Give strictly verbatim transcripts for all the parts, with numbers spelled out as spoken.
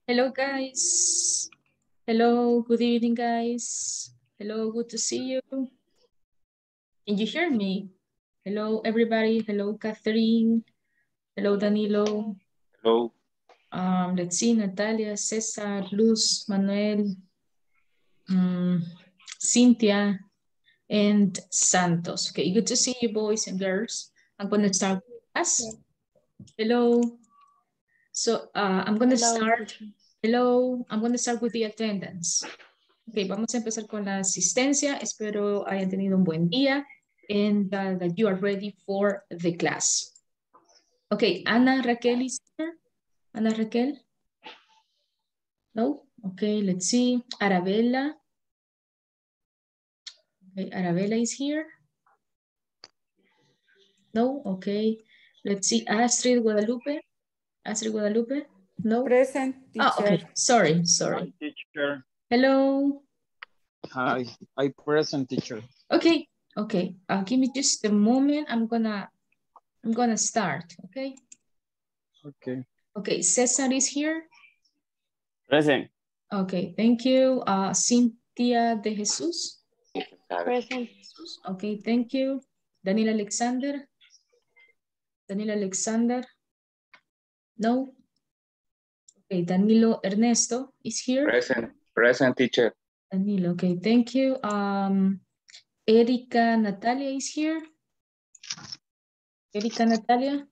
Hello, guys. Hello, good evening, guys. Hello, good to see you. Can you hear me? Hello, everybody. Hello, Catherine. Hello, Danilo. Hello. Um, let's see, Natalia, Cesar, Luz, Manuel, um, Cynthia, and Santos. Okay, good to see you, boys and girls. I'm going to start class. Hello. So uh, I'm going to start. Hello. I'm going to start with the attendance. Ok, vamos a empezar con la asistencia. Espero hayan tenido un buen día and uh, that you are ready for the class. Ok, Ana Raquel is here. Ana Raquel? No? Okay, let's see. Arabella. Okay, Arabella is here. No? Okay. Let's see. Astrid Guadalupe. Astrid Guadalupe? No? Present, teacher. Oh, okay. Sorry, sorry. Hi, teacher. Hello. Hi, I present, teacher. Okay, okay. Uh, give me just a moment. I'm gonna, I'm gonna start, okay? Okay. Okay, Cesar is here. Present. Okay, thank you. Uh, Cynthia de Jesus. Present. Okay, thank you. Daniel Alexander. Daniel Alexander. No. Okay, Danilo Ernesto is here. Present. Present, teacher. Danilo, okay, thank you. Um, Erika Natalia is here. Erika Natalia.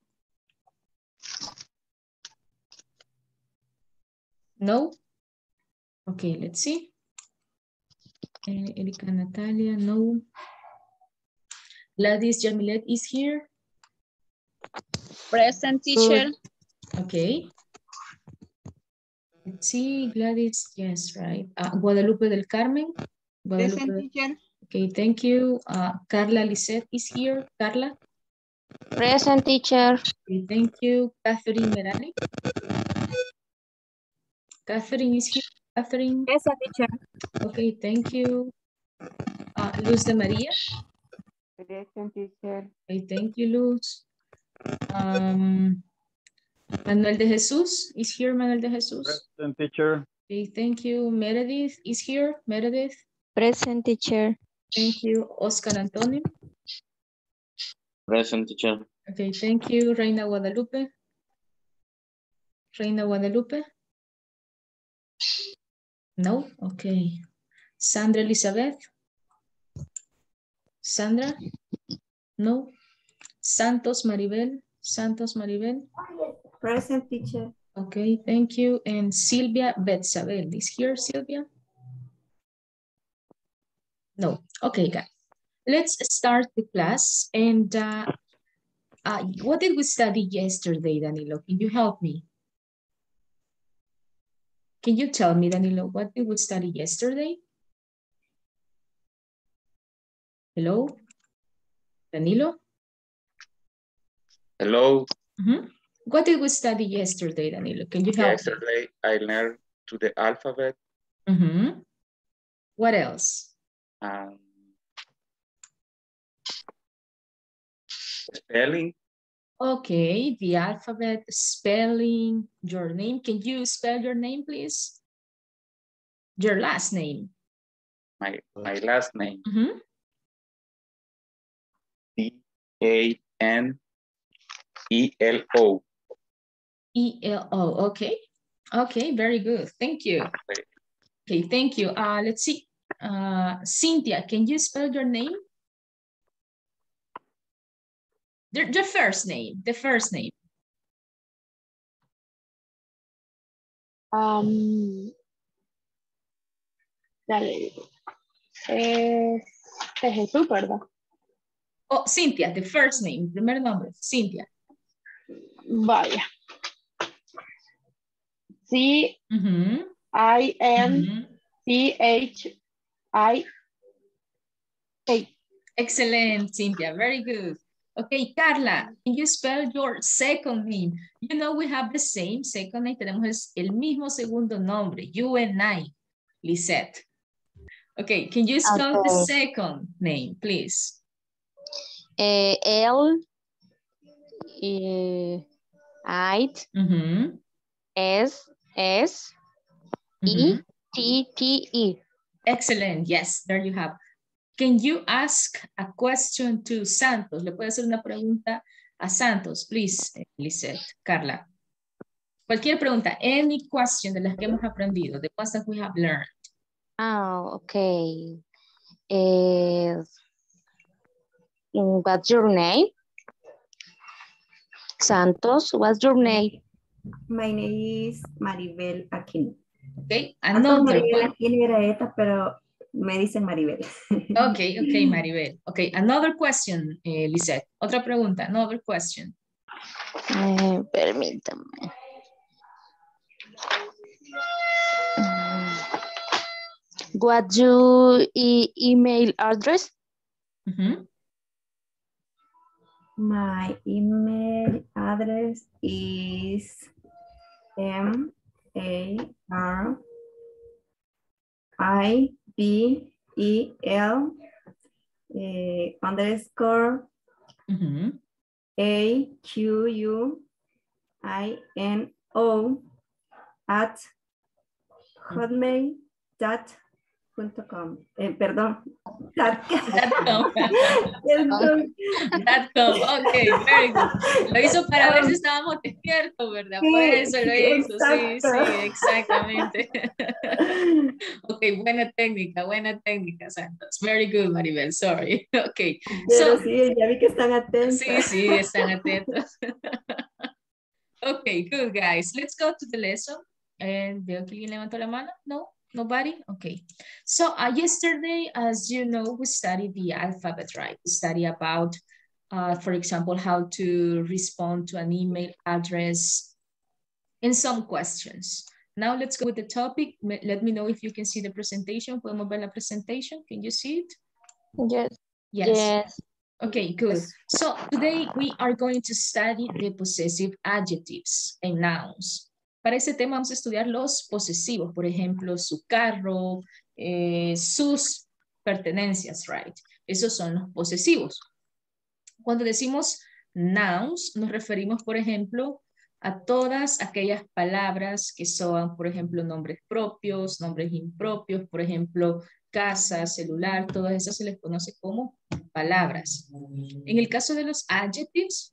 No. Okay, let's see. Uh, Erika Natalia, no. Gladys Jamilet is here. Present, teacher. Good. Okay. Let's see, Gladys, yes, right. Uh, Guadalupe del Carmen. Guadalupe. Present, teacher. Okay, thank you. Uh, Carla Lisette is here. Carla. Present, teacher. Okay, thank you. Catherine Merani. Catherine is here. Catherine. Present, teacher. Okay, thank you. Uh, Luz de Maria. Present, teacher. Okay, thank you, Luz. Um, Manuel de Jesus is here. Manuel de Jesus. Present, teacher. Okay, thank you. Meredith is here. Meredith. Present, teacher. Thank you. Oscar Antonio. Present, teacher. Okay, thank you. Reina Guadalupe. Reina Guadalupe. No, okay. Sandra Elizabeth. Sandra. No. Santos Maribel. Santos Maribel. Present, teacher. Okay, thank you. And Silvia Betzabel. Is here, Silvia? No. Okay, guys. Let's start the class. And uh, uh, what did we study yesterday, Danilo? Can you help me? Can you tell me, Danilo, what did we study yesterday? Hello? Danilo? Hello. Mm-hmm. What did we study yesterday, Danilo? Can you help Yesterday, I learned to the alphabet. me? Mm-hmm. What else? Um, spelling. Okay, the alphabet, spelling, your name. Can you spell your name, please? Your last name. My, my last name. Mm-hmm. D A N E L O. E L O, okay. Okay, very good. Thank you. Okay, thank you. Uh, let's see. Uh, Cynthia, can you spell your name? The, the first name, the first name. Um, dale. Es de Jesús, ¿verdad? Oh, Cynthia, the first name, primer nombre, Cynthia. Vaya. C Mm-hmm. I N Mm-hmm. C H I A. Excellent, Cynthia, very good. Okay, Carla, can you spell your second name? You know we have the same second name, tenemos el mismo segundo nombre, you and I, Lisette. Okay, can you spell Okay. the second name, please? Eh, L eh, I Mm-hmm. S S E Mhm. T T E. Excellent. Yes, there you have. Can you ask a question to Santos? ¿Le puede hacer una pregunta a Santos? Please, eh, Lisette, Carla. Cualquier pregunta, any question de las que hemos aprendido, the ones that we have learned. Oh, okay. Eh, what's your name? Santos, what's your name? My name is Maribel Aquino. Okay, Antes another Maribel one. Aquino era esta, pero me dicen Maribel. Okay, okay, Maribel. Okay, another question, eh, Lisette. Otra pregunta, another question. Eh, permítame. Mm. What's your e- email address? Mhm. My email address is M A R I B E L eh, underscore Mhm. A Q U I N O at hotmail dot com. Eh, perdón. Dot Dot com. Perdón. Dot com. Okay, very good. Lo hizo para ver si Um, estábamos despiertos, ¿verdad? sí, Por eso lo sí, hizo. Sí, exacto. sí, exactamente. Okay, buena técnica, buena técnica, Santos. Very good, Maribel. Sorry. Okay. Pero So, sí, ya vi que están atentos. sí, sí, están atentos. Okay, good, guys. Let's go to the lesson. And veo que alguien levantó la mano. No, nobody. Okay. So uh, yesterday, as you know, we studied the alphabet, right? We studied about, uh, for example, how to respond to an email address and some questions. Now let's go with the topic. Let me know if you can see the presentation. Podemos ver la presentation. Can you see it? Yes. Yes. Yes. Okay, good. So today we are going to study the possessive adjectives and nouns. Para ese tema vamos a estudiar los posesivos, por ejemplo, su carro, eh, sus pertenencias, right? Esos son los posesivos. Cuando decimos nouns, nos referimos, por ejemplo, a todas aquellas palabras que son, por ejemplo, nombres propios, nombres impropios, por ejemplo, casa, celular, todas esas se les conoce como palabras. En el caso de los adjectives,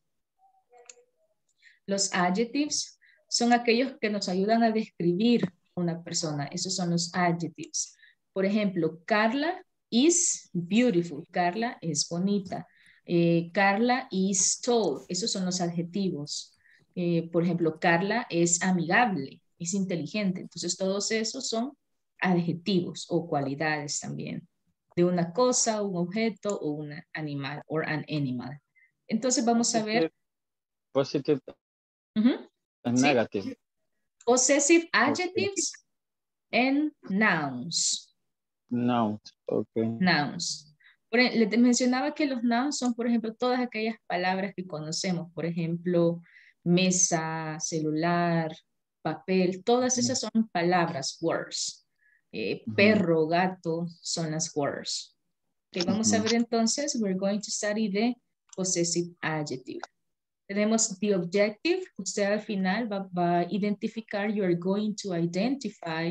los adjectives son aquellos que nos ayudan a describir una persona. Esos son los adjectives. Por ejemplo, Carla is beautiful. Carla es bonita. Eh, Carla is tall. Esos son los adjetivos. Eh, por ejemplo, Carla es amigable, es inteligente. Entonces, todos esos son adjetivos o cualidades también de una cosa, un objeto o un animal, or an animal. Entonces, vamos a ver. Positive Uh-huh. and ¿Sí? negative. Possessive adjectives okay. and nouns. Nouns, okay. Nouns. Por, les mencionaba que los nouns son, por ejemplo, todas aquellas palabras que conocemos. Por ejemplo, mesa, celular, papel. Todas esas son palabras, words. Eh, uh-huh. Perro, gato, son las words. Okay, vamos uh-huh. a ver entonces. We're going to study the possessive adjective. Tenemos the objective. Usted al final va, va a identificar, you're going to identify,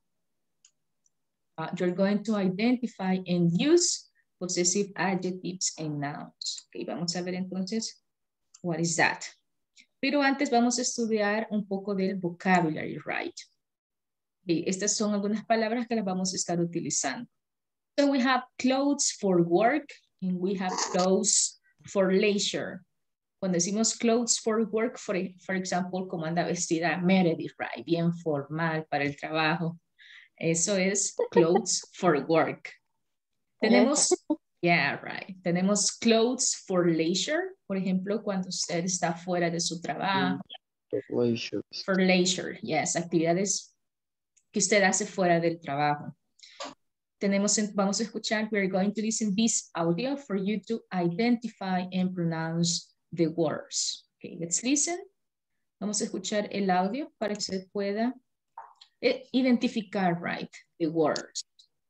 uh, you're going to identify and use possessive adjectives and nouns. Okay, vamos a ver entonces, what is that? Pero antes vamos a estudiar un poco del vocabulary, right? Okay, estas son algunas palabras que las vamos a estar utilizando. So we have clothes for work and we have clothes for leisure. Cuando decimos clothes for work, for, for example, como anda vestida Meredith, right? Bien formal para el trabajo. Eso es clothes for work. Tenemos, yeah, right. Tenemos clothes for leisure. Por ejemplo, cuando usted está fuera de su trabajo. For leisure. For leisure, yes. Actividades que usted hace fuera del trabajo. Tenemos, vamos a escuchar, we're going to listen this audio for you to identify and pronounce the words. Okay, let's listen. Vamos a escuchar el audio para que se pueda identificar, right, the words.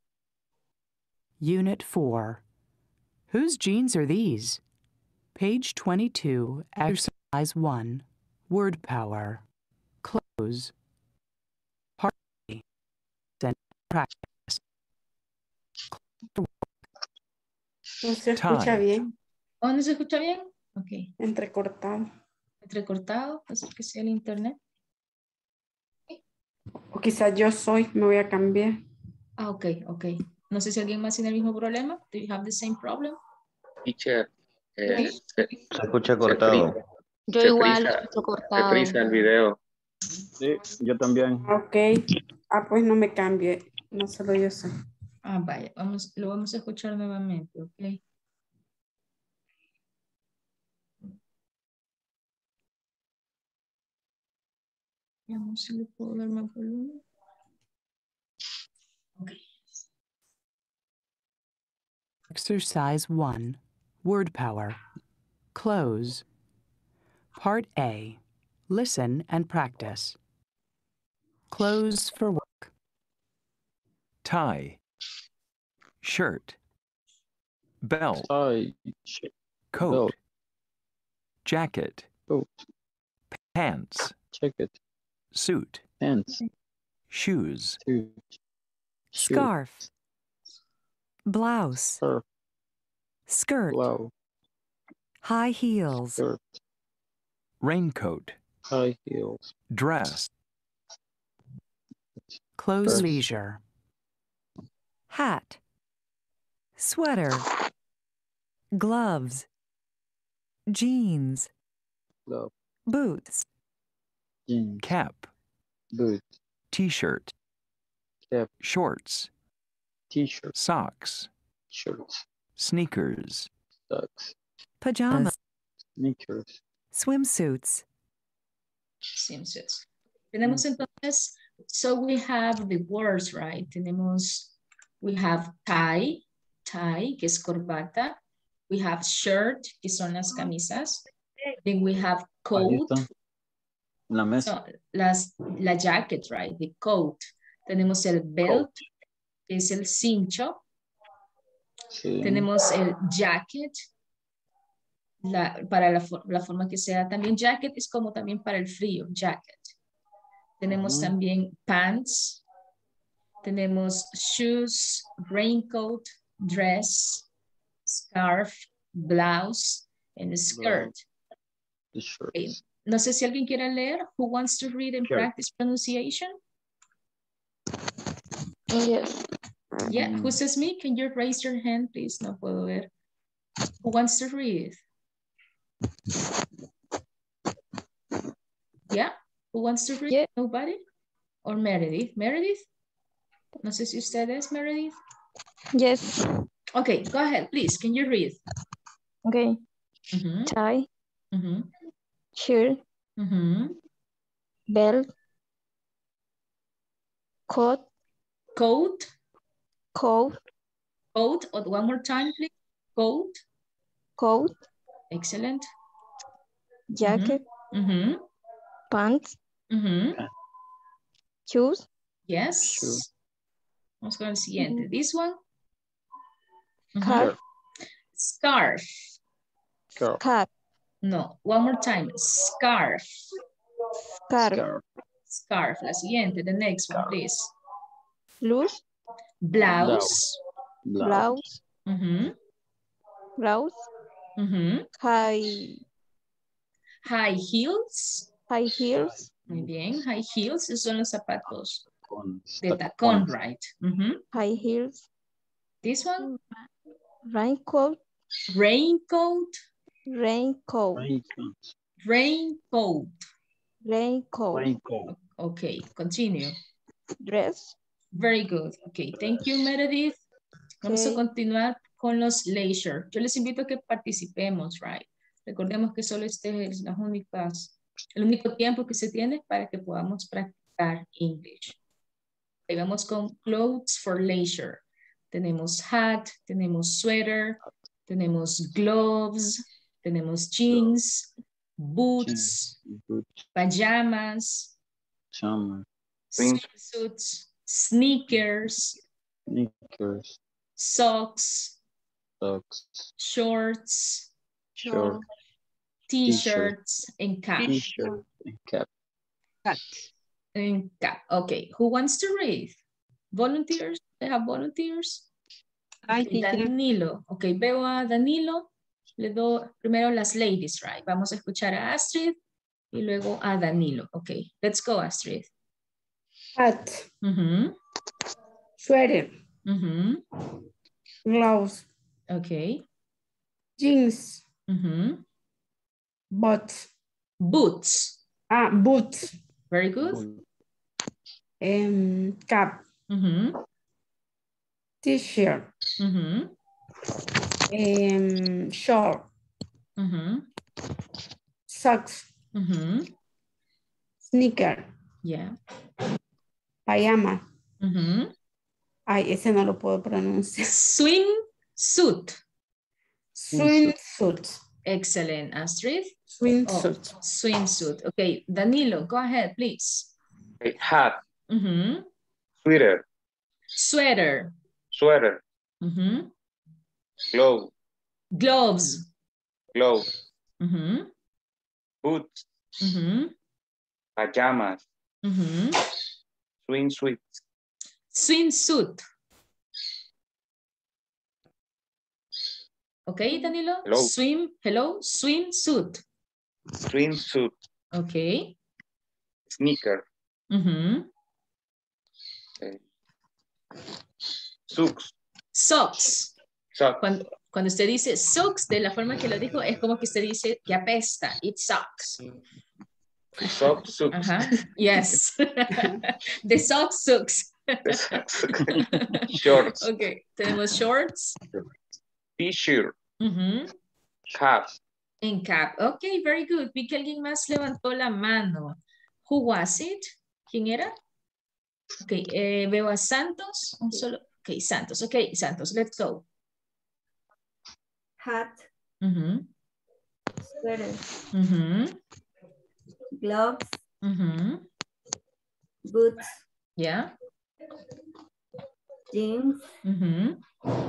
Unit four. Whose jeans are these? Page twenty-two, exercise one. Word power. Clothes. Party. practice. No se escucha Time. bien, ¿Oh, no se escucha bien? Ok. entrecortado. Entrecortado, es que sea el internet. O quizás yo soy, me voy a cambiar. Ah, ok, ok. No sé si alguien más tiene el mismo problema. Do you have the same problem? Teacher, eh, Sí. se, Se escucha se cortado. frisa, Yo se igual frisa, escucho se cortado. frisa el video. Sí, yo también. Ah, ok. Ah, pues no me cambie. No solo yo soy. Ah, vaya, vamos, lo vamos a escuchar nuevamente, ok. Veamos si le puedo dar más volumen. Ok. Exercise one, word power. Close. Part A, listen and practice. Clothes for work. Tie. Shirt. Belt. Tie, sh- Coat. belt, Jacket. coat, Pants. jacket, Suit. pants, Shoes. suit, shoe, Scarf. Blouse. scarf, Skirt. blouse, High heels. skirt, Raincoat. high heels, Dress. Close Dress. leisure. Hat. Sweater. Gloves. Jeans. glove, Boots. jeans, Cap. boot, T-shirt. cap, Shorts. t-shirt, Socks. shirts, Sneakers. socks, Pajamas. sneakers, Swimsuits. Swimsuits. Tenemos entonces, so we have the words, right? Tenemos, we have tie, tie, que es corbata. We have shirt, que son las camisas. Then we have ahí coat, está, en la mesa, so, las, la jacket, right? The coat. Tenemos el belt, que es el cincho. sí, Tenemos el jacket, la, para la, for- la forma que sea. También jacket es como también para el frío, jacket. Tenemos Ujú. también pants. Tenemos shoes, raincoat, dress, scarf, blouse, and skirt. the Ok. shirts, No sé si alguien quiere leer. Who wants to read and Sure. practice pronunciation? Yes. Yeah, Mm. who says me? Can you raise your hand, please? No puedo ver. Who wants to read? Yeah, who wants to read? Yeah. Nobody? Or Meredith? Meredith? No sé si usted es Meredith. Yes. Okay, go ahead, please. Can you read? Okay. Mhm, Tie, mhm, shirt, mhm. belt, coat, Coat, coat, coat, or one more time, please. Coat, coat, excellent. jacket, Mhm, pants, mhm. shoes, Yes. Sure. Vamos con el siguiente. This one. Mhm. scarf, Scarf. scarf, cap, No, one more time. Scarf. scarf, scarf, Scarf. La siguiente, the next one, please. blouse, Blouse. blouse, blouse, Mhm, blouse, mhm. high, High heels. high heels, Muy bien. High heels son los zapatos con de tacón, tacones, right? Mhm. high heels, This one. raincoat, Raincoat. raincoat, raincoat, Raincoat. raincoat, raincoat, Okay, continue. dress, Very good. Okay, thank you, Meredith. Vamos a Okay. continuar con los leisure. Yo les invito a que participemos, right? Recordemos que solo este es las únicas, el único tiempo que se tiene para que podamos practicar English. Ahí vamos con clothes for leisure. Tenemos hat, tenemos sweater, tenemos gloves, tenemos jeans, boots, boot, pajamas, summer, swimsuits, sneakers, sneakers, socks, socks, shorts, short, t-shirts, and cap. t-shirt, and cap. And cap. Okay, who wants to read? Volunteers? They have volunteers? Ay, Okay, teacher. Danilo. Ok, veo a Danilo. Le doy primero las ladies, right? Vamos a escuchar a Astrid y luego a Danilo. Ok, let's go, Astrid. Hat, Mhm, sweater, mhm, gloves, ok. jeans, Mhm. boots. Boots. Ah, boots. Very good. Bull- Um, cap, Mhm, t-shirt, mhm, um, short, mhm, socks, mhm. sneaker, Yeah. pajama. Mhm. Ay, ese no lo puedo pronunciar. Swimsuit. Swimsuit. Excellent, Astrid. Oh, Swimsuit. swimsuit. Okay, Danilo, go ahead, please. Okay, hat, Mhm. sweater, Sweater. sweater, Mhm. glove, Gloves. glove, Mhm. boots, Mhm. pajamas, Mhm. swimsuit, Swimsuit. Okay, Danilo. Hello. Swim. Hello. Swimsuit. swimsuit, Okay. sneaker, Mhm. eh, socks, Socks. socks, Cuando, cuando usted dice socks, de la forma que lo dijo, es como que usted dice que apesta. It sucks. socks, socks, Ajá. Yes. The socks sucks. shorts, Ok. Tenemos shorts. t-shirt, Ujú. cap, En cap. Ok, very good. Vi que alguien más levantó la mano. Who was it? ¿Quién era? Ok, eh, veo a Santos. Un solo. Ok, Santos. Ok, Santos, let's go. Hat, Ujú, sweater, ujú, gloves, ujú. boots, Yeah. jeans, Ujú,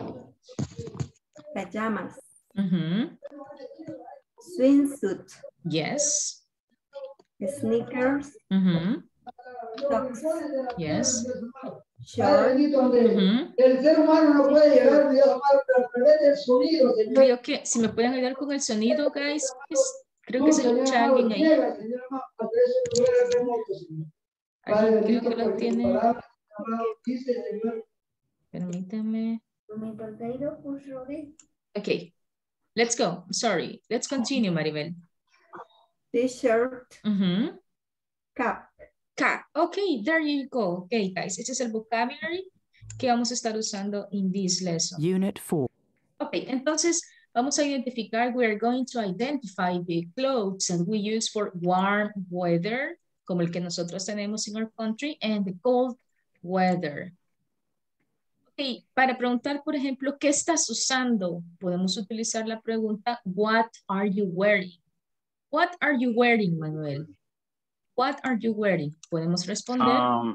pajamas, ujú. swimsuit, Yes. sneakers, Ujú, socks, yes. shorts, Ujú. El ser humano no puede llegar ni a través del sonido, señor. Creo que si me pueden ayudar con el sonido, guys, please. Creo que se escucha alguien ahí. Llega, señor, a través del lugar remoto, señor. Padre Alguien creo bendito, que lo porque tu tiene. palabra, amado, dice, señor. Permítame. Okay, let's go. Sorry. Let's continue, Maribel. t-shirt, Ujú. cap, Cap. Okay, there you go. Okay, guys, este es el vocabulary que vamos a estar usando in this lesson. Unit four. Okay, entonces vamos a identificar, we are going to identify the clothes that we use for warm weather, como el que nosotros tenemos in our country, and the cold weather. Ok, para preguntar, por ejemplo, ¿qué estás usando? Podemos utilizar la pregunta, what are you wearing? What are you wearing, Manuel? What are you wearing? Podemos responder, Um,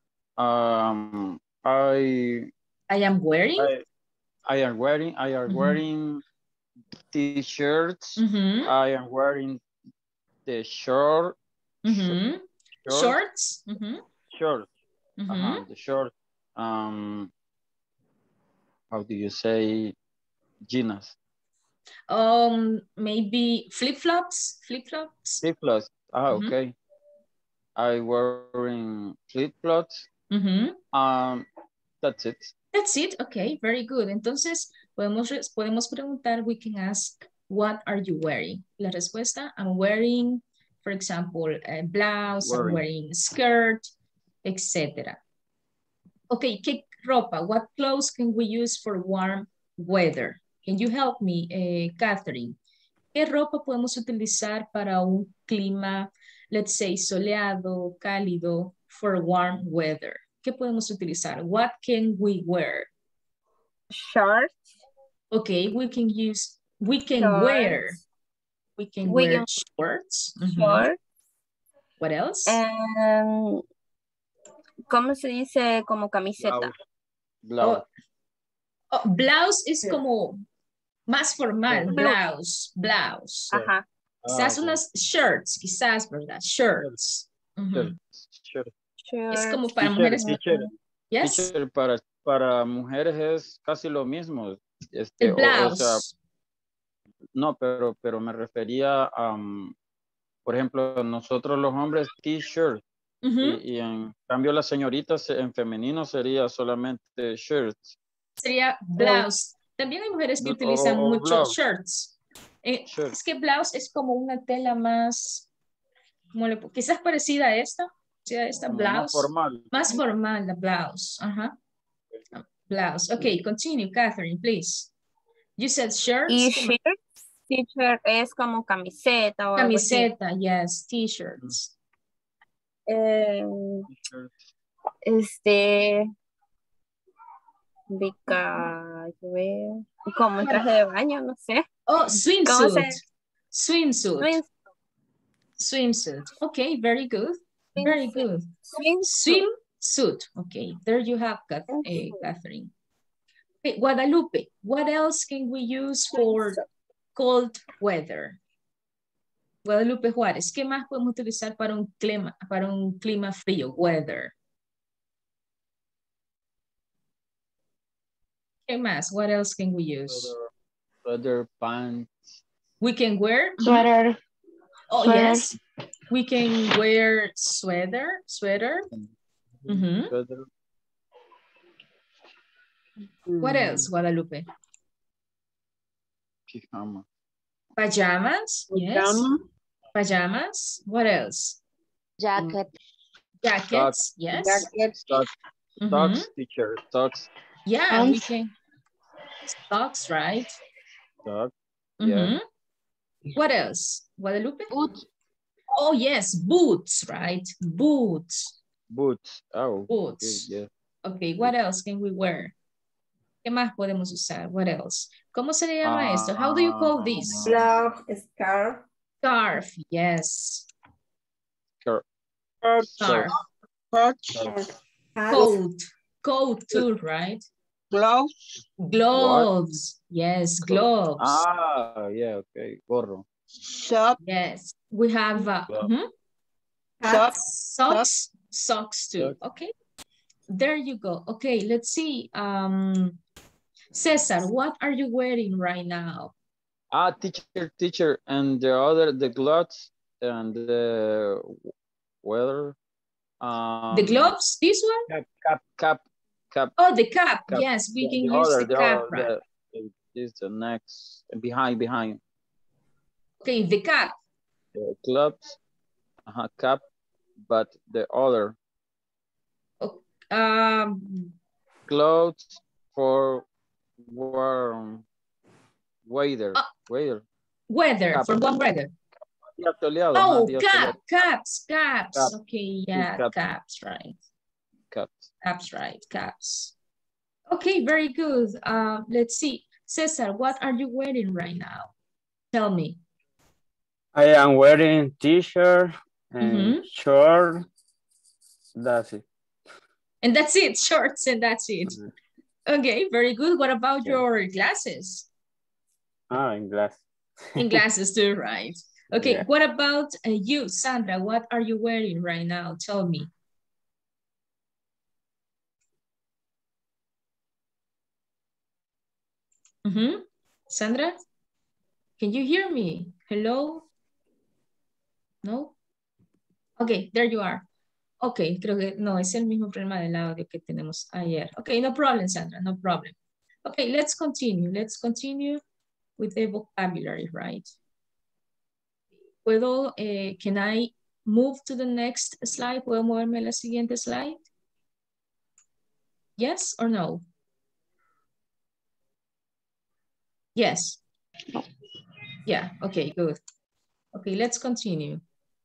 um, I, I am wearing. I, I am wearing, I am Mhm. wearing t-shirts. Mhm, I am wearing the short, mhm. short, Shorts. Mhm, short, mhm. uh-huh, the short, um, how do you say, jeans, Um, maybe flip-flops, flip-flops. flip-flops, ah, Mhm. okay. I wearing flip-flops, Mhm. um, that's it. That's it. Okay, very good. Entonces, podemos, res- podemos preguntar, we can ask, what are you wearing? La respuesta, I'm wearing, for example, a blouse, I'm Wearing. wearing a skirt, et cetera. Okay, ¿qué ropa? What clothes can we use for warm weather? Can you help me, eh, Catherine? ¿Qué ropa podemos utilizar para un clima, let's say, soleado, cálido, for warm weather? ¿Qué podemos utilizar? What can we wear? Shorts. Okay, we can use, we can Shorts. wear, we can We wear can- shorts. Mhm. Shorts. What else? And, ¿cómo se dice? Como camiseta. Blouse. Oh, blouse es como más formal, Blue. blouse, blouse. Ajá. Quizás Ah, okay. unas shirts, quizás, ¿verdad? Shirts. Ujú. Shirt, shirt. Es como para T-shirt, mujeres. t-shirt. Yes. Teacher, para, para mujeres es casi lo mismo. Este, El o- blouse. O, sea, no, pero, pero me refería a, um, por ejemplo, nosotros los hombres t-shirt. Ujú. y, y en cambio las señoritas en femenino sería solamente shirt. Sería blouse. También hay mujeres que O- utilizan o mucho blouse. shirts. Eh, Shirt. es que blouse es como una tela más, ¿cómo le puedo- quizás parecida a esta, sí, a esta Como blouse. más formal. Más formal, la blouse. Ajá. Blouse. Okay, continue, Catherine, please. You said shirts. Y ¿Qué más? shirt, t-shirt es como camiseta o algo así. Camiseta, yes, t-shirts. Eh, este, bica, yo veo, como un traje de baño, no sé. Oh, ¿Cómo swimsuit. se- Swimsuit. Swim- Swimsuit. Okay, very good. Very good. swimsuit. Swimsuit. Okay, there you have Cath- eh, Catherine. Okay, Guadalupe, what else can we use for cold weather? Guadalupe Juárez, ¿qué más podemos utilizar para un clima, para un clima frío? Weather. ¿Qué más? What else can we use? Sweater, pants. We can wear Sweater. Oh, Sweater. yes. We can wear sweater, sweater. Mhm. Sweater. What else, Guadalupe? Pijama. Pajamas, yes. Pajamas. What else? Jacket. Jackets, yes. Socks, Mhm. socks, teacher, socks, Yeah, we Pants. can. Socks, right? socks, yeah. Mhm. What else, Guadalupe? Boots. Oh, yes, boots, right? Boots, Boots. Oh, okay, boots. yeah. Okay, what else can we wear? ¿Qué más podemos usar? What else? ¿Cómo se le llama esto? How do you call this? Blouse, scarf. Scarf, yes. Skirt. Scarf. Hat. Coat, coat too, right? Gloves. Gloves, yes, gloves. Ah, yeah, okay. Gorro. Shop. Yes, we have uh, Glove. mhm. Hats. socks, socks too. Socks. Okay, there you go. Okay, let's see. Um, Cesar, what are you wearing right now? Ah, teacher, teacher, and the other, the gloves and the weather. Um, The gloves, this one? Cap, cap, cap, cap. Oh, the cap. cap. Yes, we The- can the use other, the cap, other, right? the- the- This the next, behind, behind. Okay, the cap. The gloves, uh cap, but the other Um, clothes for warm weather, Ah. weather. weather, Cap. for what weather? Día soleado, Oh, ajá, día cap, soleado. caps, caps. Cap. Okay, yeah, cap. caps, right. Caps. Caps, right, caps. Okay, very good. Uh, let's see. Cesar, what are you wearing right now? Tell me. I am wearing t-shirt and Mhm. short. That's it. And that's it, shorts, and that's it. Mhm. Okay, very good. What about Yeah. your glasses? Ah, in glass. And glasses too, right? Okay, Yeah. what about uh, you, Sandra? What are you wearing right now? Tell me. Mm-hmm. Sandra, can you hear me? Hello? No? Okay, there you are. Okay, creo que no, es el mismo problema del audio que tenemos ayer. Okay, no problem, Sandra, no problem. Okay, let's continue. Let's continue with the vocabulary, right? ¿Puedo, eh, can I move to the next slide? ¿Puedo moverme a la siguiente slide? Yes or no? Yes. No. Yeah, okay, good. Okay, let's continue.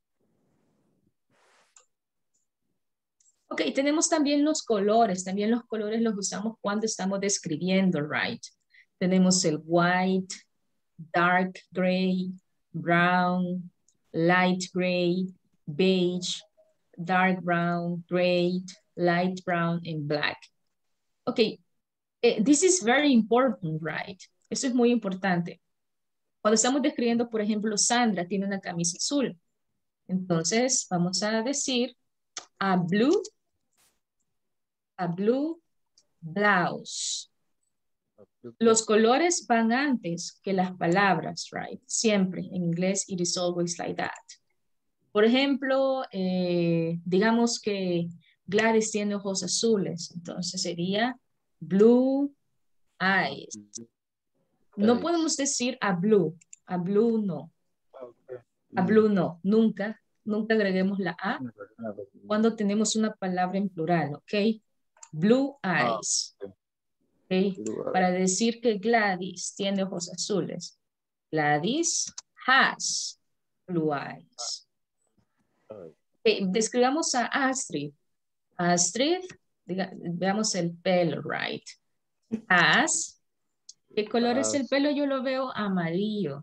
Ok, tenemos también los colores. También los colores los usamos cuando estamos describiendo, right? Tenemos el white, dark gray, brown, light gray, beige, dark brown, gray, light brown, and black. Ok, eh, this is very important, right? Eso es muy importante. Cuando estamos describiendo, por ejemplo, Sandra tiene una camisa azul. Entonces, vamos a decir a blue a blue blouse. Los colores van antes que las palabras, right? Siempre en inglés it is always like that. Por ejemplo, eh, digamos que Gladys tiene ojos azules, entonces sería blue eyes. No podemos decir a blue, a blue no. A blue no, nunca, nunca agreguemos la A cuando tenemos una palabra en plural, ¿ok? Blue eyes. Okay. Para decir que Gladys tiene ojos azules. Gladys has blue eyes. Okay. Describamos a Astrid. Astrid, diga, veamos el pelo, right? Has. ¿Qué color es el pelo? Yo lo veo amarillo.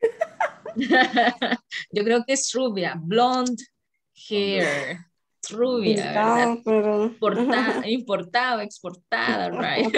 Yo creo que es rubia. Blonde hair. Rubia, ¿verdad? Pero... Importa, importada, exportada, right?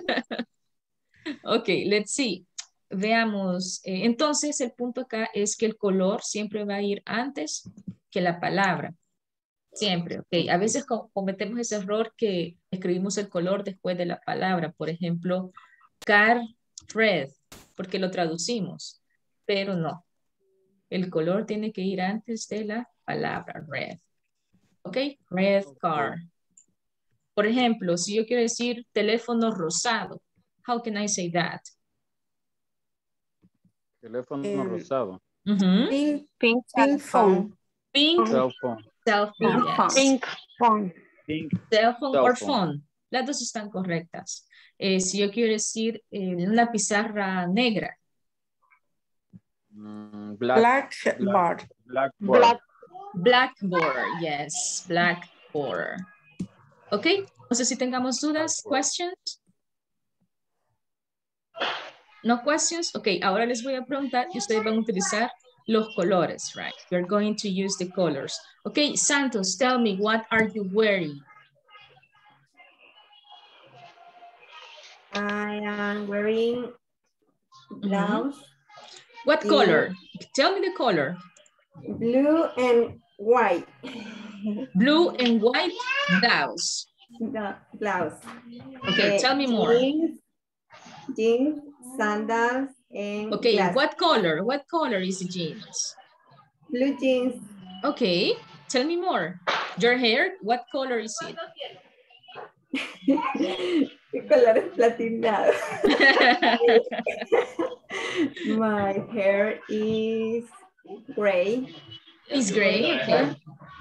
Ok, let's see. Veamos. Eh, entonces, el punto acá es que el color siempre va a ir antes que la palabra. Siempre, ok. A veces cometemos ese error que escribimos el color después de la palabra. Por ejemplo, car red, porque lo traducimos. Pero no. El color tiene que ir antes de la palabra red. Ok, red car. Por ejemplo, si yo quiero decir teléfono rosado, how can I say that? Teléfono um, rosado. Mm-hmm. Pink, Pink, pink phone. Pink Cell phone. cell phone, yes. Pink phone. Pink Cell phone cell or phone. phone. Las dos están correctas. Eh, si yo quiero decir eh, una pizarra negra. Mm, black, Blackboard. Blackboard. Black. Blackboard, yes, blackboard. Ok, no sé si tengamos dudas, questions. No questions? Ok, ahora les voy a preguntar y ustedes van a utilizar los colores, right? You're going to use the colors. Ok, Santos, tell me, what are you wearing? I am wearing blouse. Mm-hmm. What color? Tell me the color. Blue and white. Blue and white blouse. The blouse. Okay, uh, tell me more. Jeans, jeans, sandals, and okay, glasses. what color? What color is the jeans? Blue jeans. Okay, tell me more. Your hair, what color is it? ¿Qué color es platinado? My hair is gray. It's gray, okay.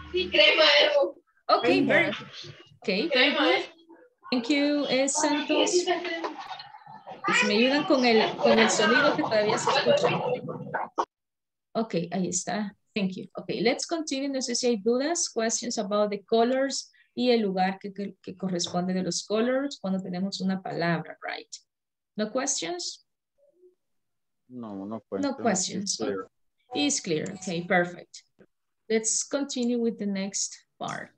Okay, very good. Okay, very good. Thank you, eh, Santos. Y si me ayudan con el, con el sonido que todavía se escucha. Ok, ahí está. Thank you. Okay, let's continue. No sé si hay dudas, questions about the colors y el lugar que, que, que corresponde de los colors cuando tenemos una palabra, right? No questions? No, no questions. No questions. It's clear. It's clear. Okay, perfect. Let's continue with the next part.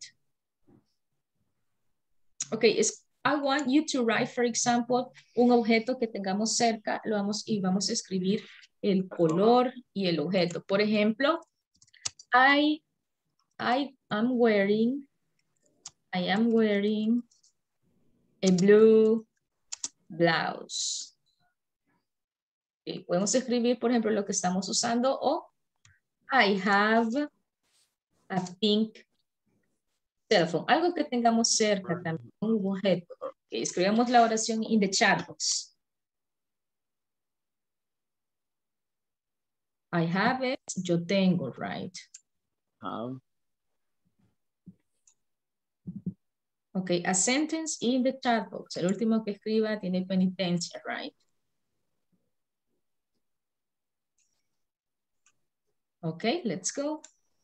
Okay, is, I want you to write, for example, un objeto que tengamos cerca, lo vamos y vamos a escribir el color y el objeto. Por ejemplo, I, I am wearing, I am wearing a blue blouse. Okay, podemos escribir, por ejemplo, lo que estamos usando o I have a pink cell phone. Algo que tengamos cerca también, un objeto. Okay, escribamos la oración in the chat box. I have it, yo tengo, right? Um, Okay, a sentence in the chat box. El último que escriba tiene penitencia, right? Okay, let's go.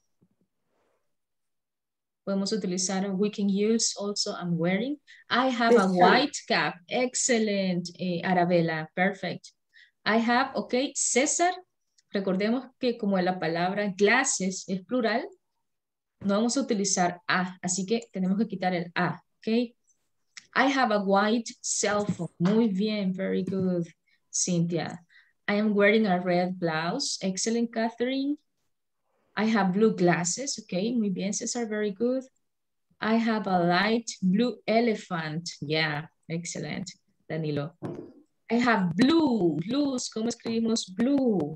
Podemos utilizar, we can use also I'm wearing. I have a white cap. Excellent, eh, Arabella. Perfect. I have, okay, César. Recordemos que como la palabra glasses es plural, no vamos a utilizar a, así que tenemos que quitar el a, okay? I have a white cell phone. Muy bien, very good, Cynthia. I am wearing a red blouse. Excellent, Catherine. I have blue glasses. Okay, muy bien, Cesar, very good. I have a light blue elephant. Yeah, excellent, Danilo. I have blue. Luz, ¿cómo escribimos blue?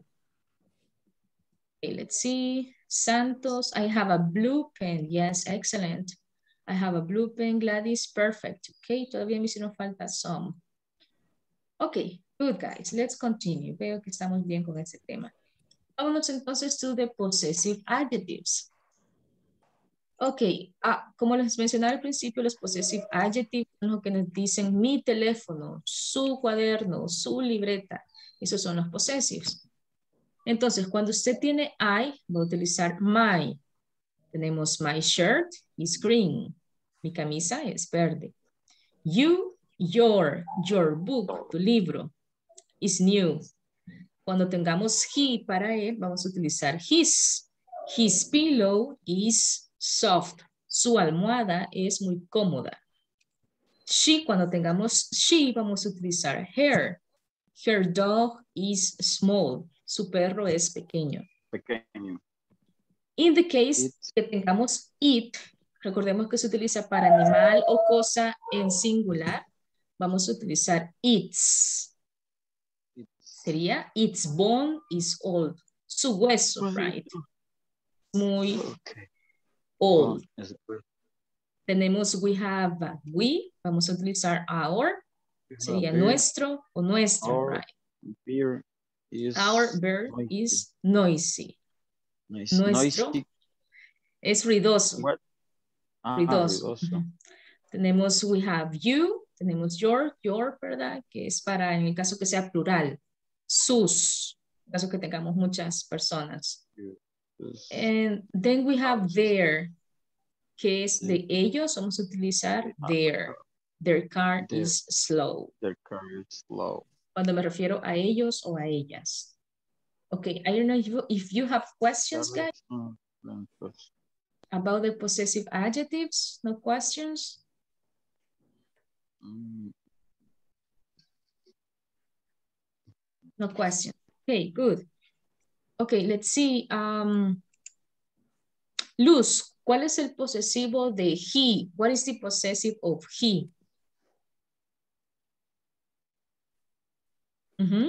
Okay, let's see. Santos, I have a blue pen. Yes, excellent. I have a blue pen. Gladys, perfect. Okay, todavía me hicieron falta some. Okay, good guys. Let's continue. Veo que estamos bien con ese tema. Vámonos entonces to the possessive adjectives. Ok, ah, como les mencionaba al principio, los possessive adjectives son los que nos dicen mi teléfono, su cuaderno, su libreta. Esos son los possessives. Entonces, cuando usted tiene I, va a utilizar my. Tenemos my shirt is green. Mi camisa es verde. You, your, your book, tu libro, is new. Cuando tengamos he para él, vamos a utilizar his. His pillow is soft. Su almohada es muy cómoda. She, cuando tengamos she, vamos a utilizar her. Her dog is small. Su perro es pequeño. Pequeño. In the case It. que tengamos it, recordemos que se utiliza para animal o cosa en singular, vamos a utilizar its. Sería its bone is old. Su hueso, right? Muy Okay. old. Oh, es good. Tenemos we have we, vamos a utilizar our, sería beer. nuestro o nuestro, Our right? beer is Our bird noisy. is noisy. Noisy. Nuestro Noisy. es ruidoso. What? Ah, ruidoso. ruidoso. Ujú. Tenemos we have you, tenemos your, your, ¿verdad? Que es para en el caso que sea plural. Sus, en caso que tengamos muchas personas. Yes. And then we have their, que es Sí. de ellos, vamos a utilizar their. Their car Their. is slow. Their car is slow. Cuando me refiero a ellos o a ellas. Okay, I don't know if you, if you have questions, guys, Mm, mm, pues, about the possessive adjectives. No questions? mm, No question. Okay, good. Okay, let's see. Um, Luz, ¿cuál es el posesivo de he? What is the possessive of he? Mhm.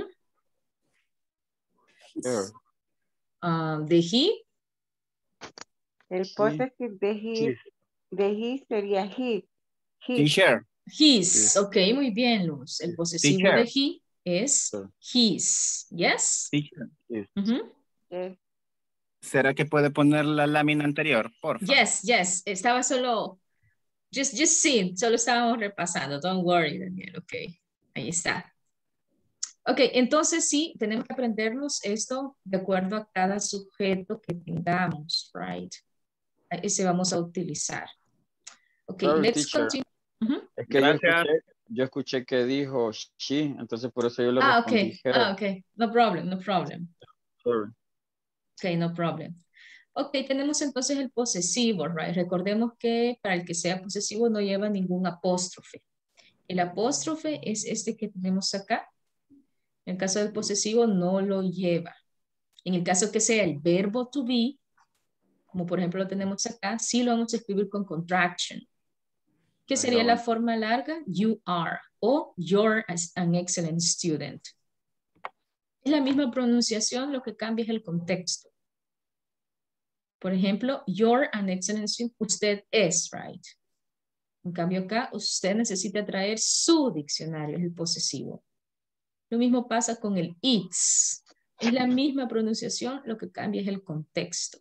there. Um, de he? El Sí. possessive de he, Sí. de he sería he. He. Teacher. His. Yes. Okay, muy bien, Luz. El posesivo Teacher. de he es Sure. his. Yes? Teacher. Yes. Mhm. Yes. ¿Será que puede poner la lámina anterior, por favor? Yes, yes. Estaba solo, just, just see, solo estábamos repasando. Don't worry, Daniel. Ok, ahí está. Ok, entonces sí, tenemos que aprendernos esto de acuerdo a cada sujeto que tengamos, right? Ese vamos a utilizar. Ok, Sorry, let's teacher. continue. Ujú. Es que yo Gracias. escuché, yo escuché que dijo she, entonces por eso yo le Ah, ok. respondí her. Ah, ok. No problem, no problem. Sorry. Ok, no problem. Ok, tenemos entonces el posesivo, right? Recordemos que para el que sea posesivo no lleva ningún apóstrofe. El apóstrofe es este que tenemos acá. En el caso del posesivo no lo lleva. En el caso que sea el verbo to be, como por ejemplo lo tenemos acá, sí lo vamos a escribir con contraction. ¿Qué sería la forma larga? You are o you're an excellent student. Es la misma pronunciación, lo que cambia es el contexto. Por ejemplo, you're an excellent student, usted es, right? En cambio acá, usted necesita traer su diccionario, es el posesivo. Lo mismo pasa con el it's. Es la misma pronunciación, lo que cambia es el contexto.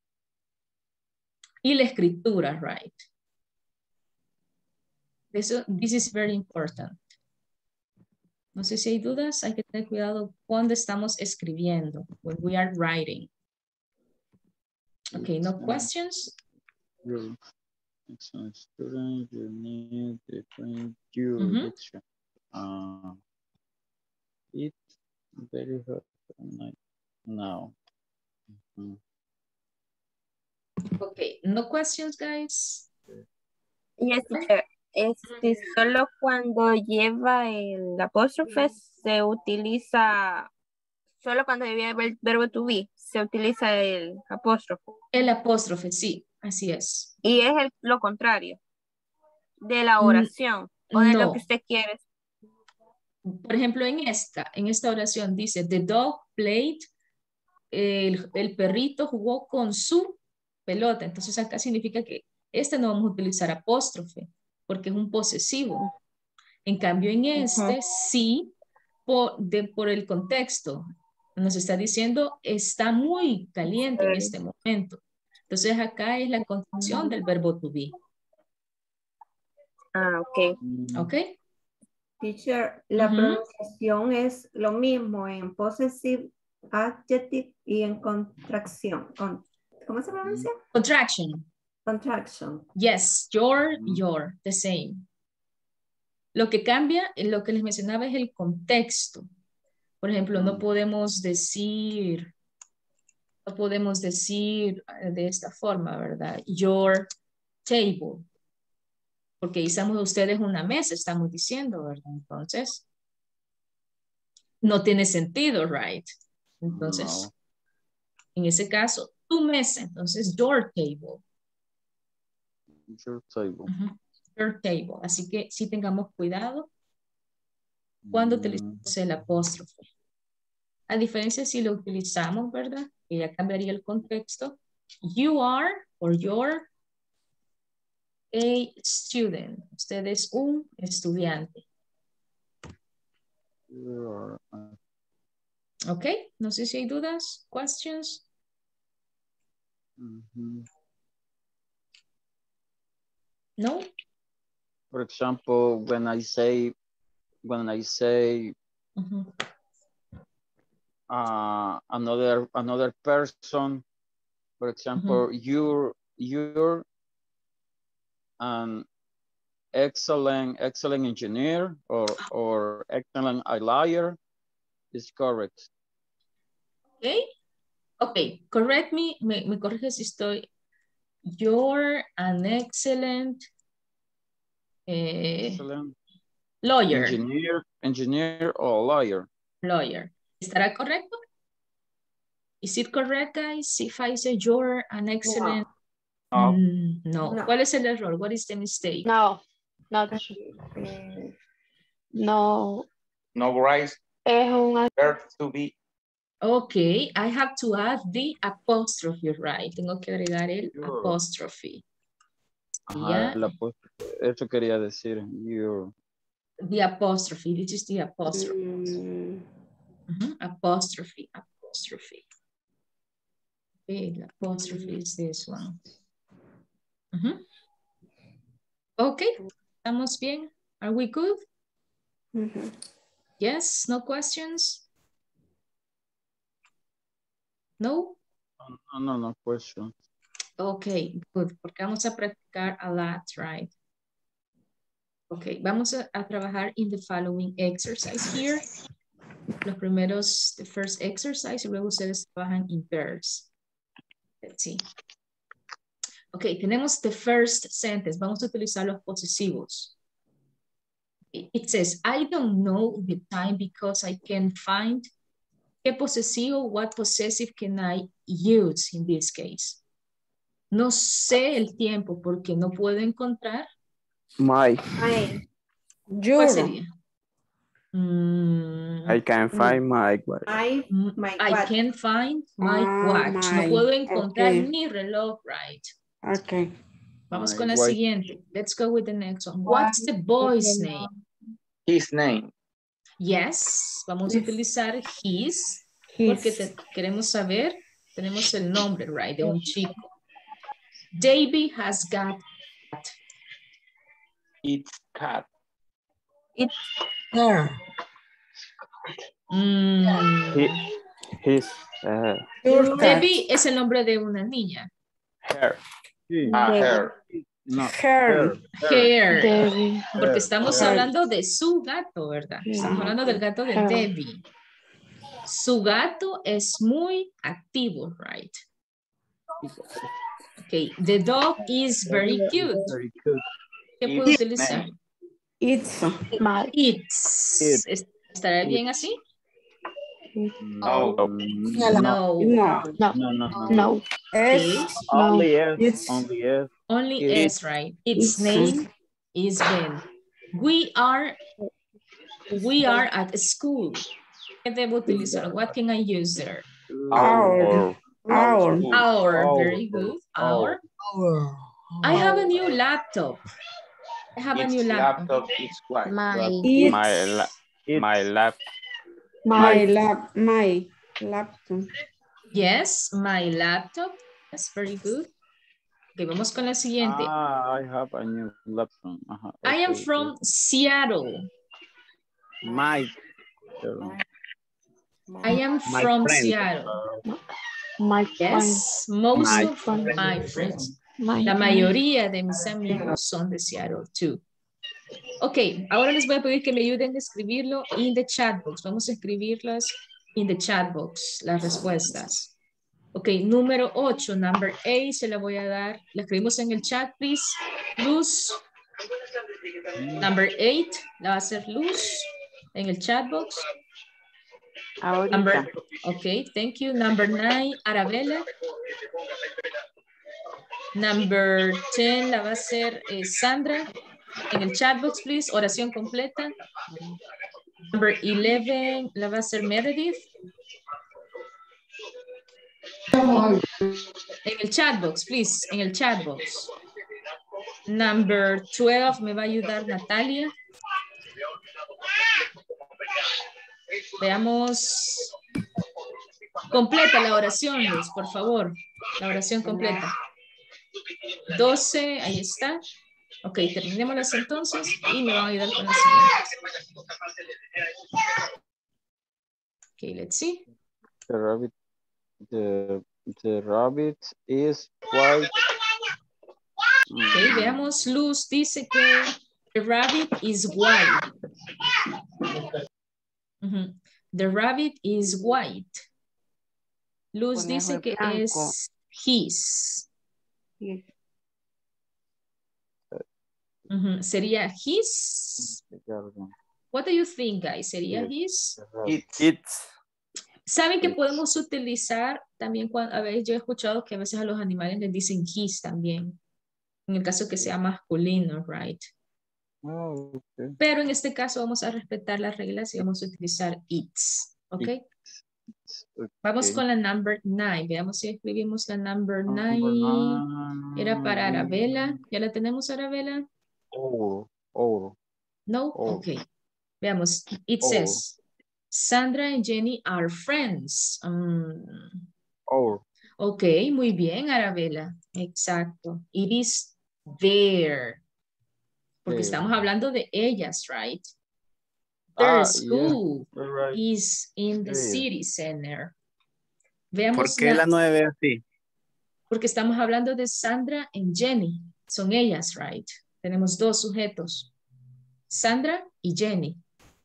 Y la escritura, right? Eso, this is very important. No sé si hay dudas, hay que tener cuidado cuando estamos escribiendo, when we are writing. Okay, no questions? You're excellent student, you need to print your Mhm. dictionary. Uh, it very hot night now. Mhm. Okay, no questions, guys? Yes, teacher. Este, solo cuando lleva el apóstrofe se utiliza, solo cuando lleva el verbo to be, se utiliza el apóstrofe. El apóstrofe, sí. Así es. Y es el- lo contrario de la oración o de no. lo que usted quiere. Por ejemplo, en esta, en esta oración dice, the dog played, el, el perrito jugó con su pelota. Entonces acá significa que este no vamos a utilizar apóstrofe, porque es un posesivo. En cambio, en este sí, por, de, por el contexto, nos está diciendo, está muy caliente en este momento. Entonces acá es la contracción del verbo to be. Ah, ok. ¿Ok? Teacher, la Ujú. pronunciación es lo mismo en possessive adjective y en contracción. Con- ¿Cómo se pronuncia? Contraction. Contraction. Yes, your, your, the same. Lo que cambia, lo que les mencionaba es el contexto. Por ejemplo, no podemos decir, no podemos decir de esta forma, ¿verdad? Your table. Porque ahí estamos ustedes una mesa, estamos diciendo, ¿verdad? Entonces, no tiene sentido, right? Entonces, No. en ese caso, tu mesa, entonces, your table. Your table. Uh-huh. Your table. Así que sí tengamos cuidado cuando utilizamos el apóstrofe. A diferencia si lo utilizamos, ¿verdad? Que ya cambiaría el contexto. You are or you're a student. Usted es un estudiante. Your, ¿Ok? No sé si hay dudas, questions. mhm. No? For example, when I say, when I say, Uh-huh. uh, another another person, for example, Uh-huh. you're you're an excellent excellent engineer or or excellent liar is correct. Okay. Okay. Correct me. Me, me corrige si estoy. You're an excellent eh, Excellent lawyer. engineer, engineer or lawyer. Lawyer. ¿Estará correcto? Is it correct, guys? If I say you're an excellent... No. Mm, no. No. ¿Cuál es el error? What is the mistake? No, not Eh, no. No rice. Es un Verb to be. Okay, I have to add the apostrophe, right? Tengo que agregar el Sure. apostrophe. Ajá, Yeah. la pos- eso quería decir. You're, The apostrophe. This is the apostrophe. Mm, Mhm, apostrophe, apostrophe. Okay, the apostrophe is this one. Mhm. Okay, ¿estamos bien? Are we good? ujú. Yes, no questions? No? no, no, no question. Okay, good, porque vamos a practicar a lot, right? Okay, vamos a, a trabajar in the following exercise here. Los primeros, the first exercise, y luego ustedes trabajan in pairs. Let's see. Okay, tenemos the first sentence. Vamos a utilizar los posesivos. It it says, I don't know the time because I can't find. ¿Qué posesivo? What possessive can I use in this case? No sé el tiempo porque no puedo encontrar. My. my, ¿Cuál Your. sería? Mm, I can find my watch. my, mm, my I what? can't find my Ah, watch. No my. puedo encontrar Okay. mi reloj, right? Okay. Vamos My con la wife. siguiente. Let's go with the next one. What's the boy's name? His name. Yes, vamos a Yes. utilizar his, porque His. te- queremos saber, tenemos el nombre, right, de un chico. Davy has got cat. It's cat. It's Her. Mm, He, his, uh, Your cat. Debbie es el nombre de una niña. her. Sí. A Debbie. her. No, Her. Hair, Debbie. porque estamos Her. hablando de su gato, ¿verdad? Estamos hablando del gato de Her. Debbie. Su gato es muy activo, right? Okay, the dog is very cute. Very good. ¿Qué puedo Its utilizar? name. It's. My. It's. It. ¿Estará bien así? No. No. No. No. No, no, no. No. Es, Only No. if, It's- only if. Only It- S, right? Its it's- name is Ben. We are, we are at school. ¿Qué debo utilizar? What can I use there? Our. Our. Our, very good. Our. I have a new laptop. I have a Its new laptop. laptop is white. My, It's My, la my lap. my lap, my laptop. Yes, my laptop. That's very good. Ok, vamos con la siguiente. Ah, I have a new laptop. Ajá, I am okay, from Seattle. My, okay. I am My from friend. Seattle. My friend. Yes, most My of my friends. My La friend. mayoría de mis amigos son de Seattle, too. Ok, ahora les voy a pedir que me ayuden a escribirlo in the chat box. Vamos a escribirlas in the chat box, las respuestas. Ok, número ocho, number eight, se la voy a dar. La escribimos en el chat, please. Luz. Number eight, la va a hacer Luz en el chat box. Ahorita. Number, ok, thank you. Number nine, Arabella. Number ten la va a hacer eh, Sandra. En el chat box, please. Oración completa. Number eleven la va a hacer Meredith. En el chat box, please. En el chat box. Number twelve me va a ayudar Natalia. Veamos. Completa la oración, Luz, por favor. La oración completa. doce, ahí está. Ok, terminémoslas entonces y me van a ayudar con las siguientes. Ok, let's see. The rabbit, the, the rabbit is white. Ok, veamos. Luz dice que the rabbit is white. Uh-huh. The rabbit is white. Luz Conejo dice es que blanco. es his. Yes. Uh-huh. Sería his. What do you think, guys? ¿Sería his? It's. It's. ¿Saben que podemos utilizar también cuando, a veces yo he escuchado que a veces a los animales les dicen his también? En el caso que sea masculino, right? Oh, okay. Pero en este caso vamos a respetar las reglas y vamos a utilizar its, ¿ok? Okay. Vamos con la number nine. Veamos si escribimos la number Number nine. nine. Era para Arabella. ¿Ya la tenemos, Arabella? Oh, oh, No? Oh. Ok. Veamos. It Oh. says, Sandra and Jenny are friends. Um, oh. ok, muy bien, Arabella. Exacto. It is there. Porque There. estamos hablando de ellas, right? Their Ah, school yeah, right. is in the Yeah. city center. ¿por Veamos qué la nueve así? porque estamos hablando de Sandra y Jenny. Son ellas, right? Tenemos dos sujetos. Sandra y Jenny.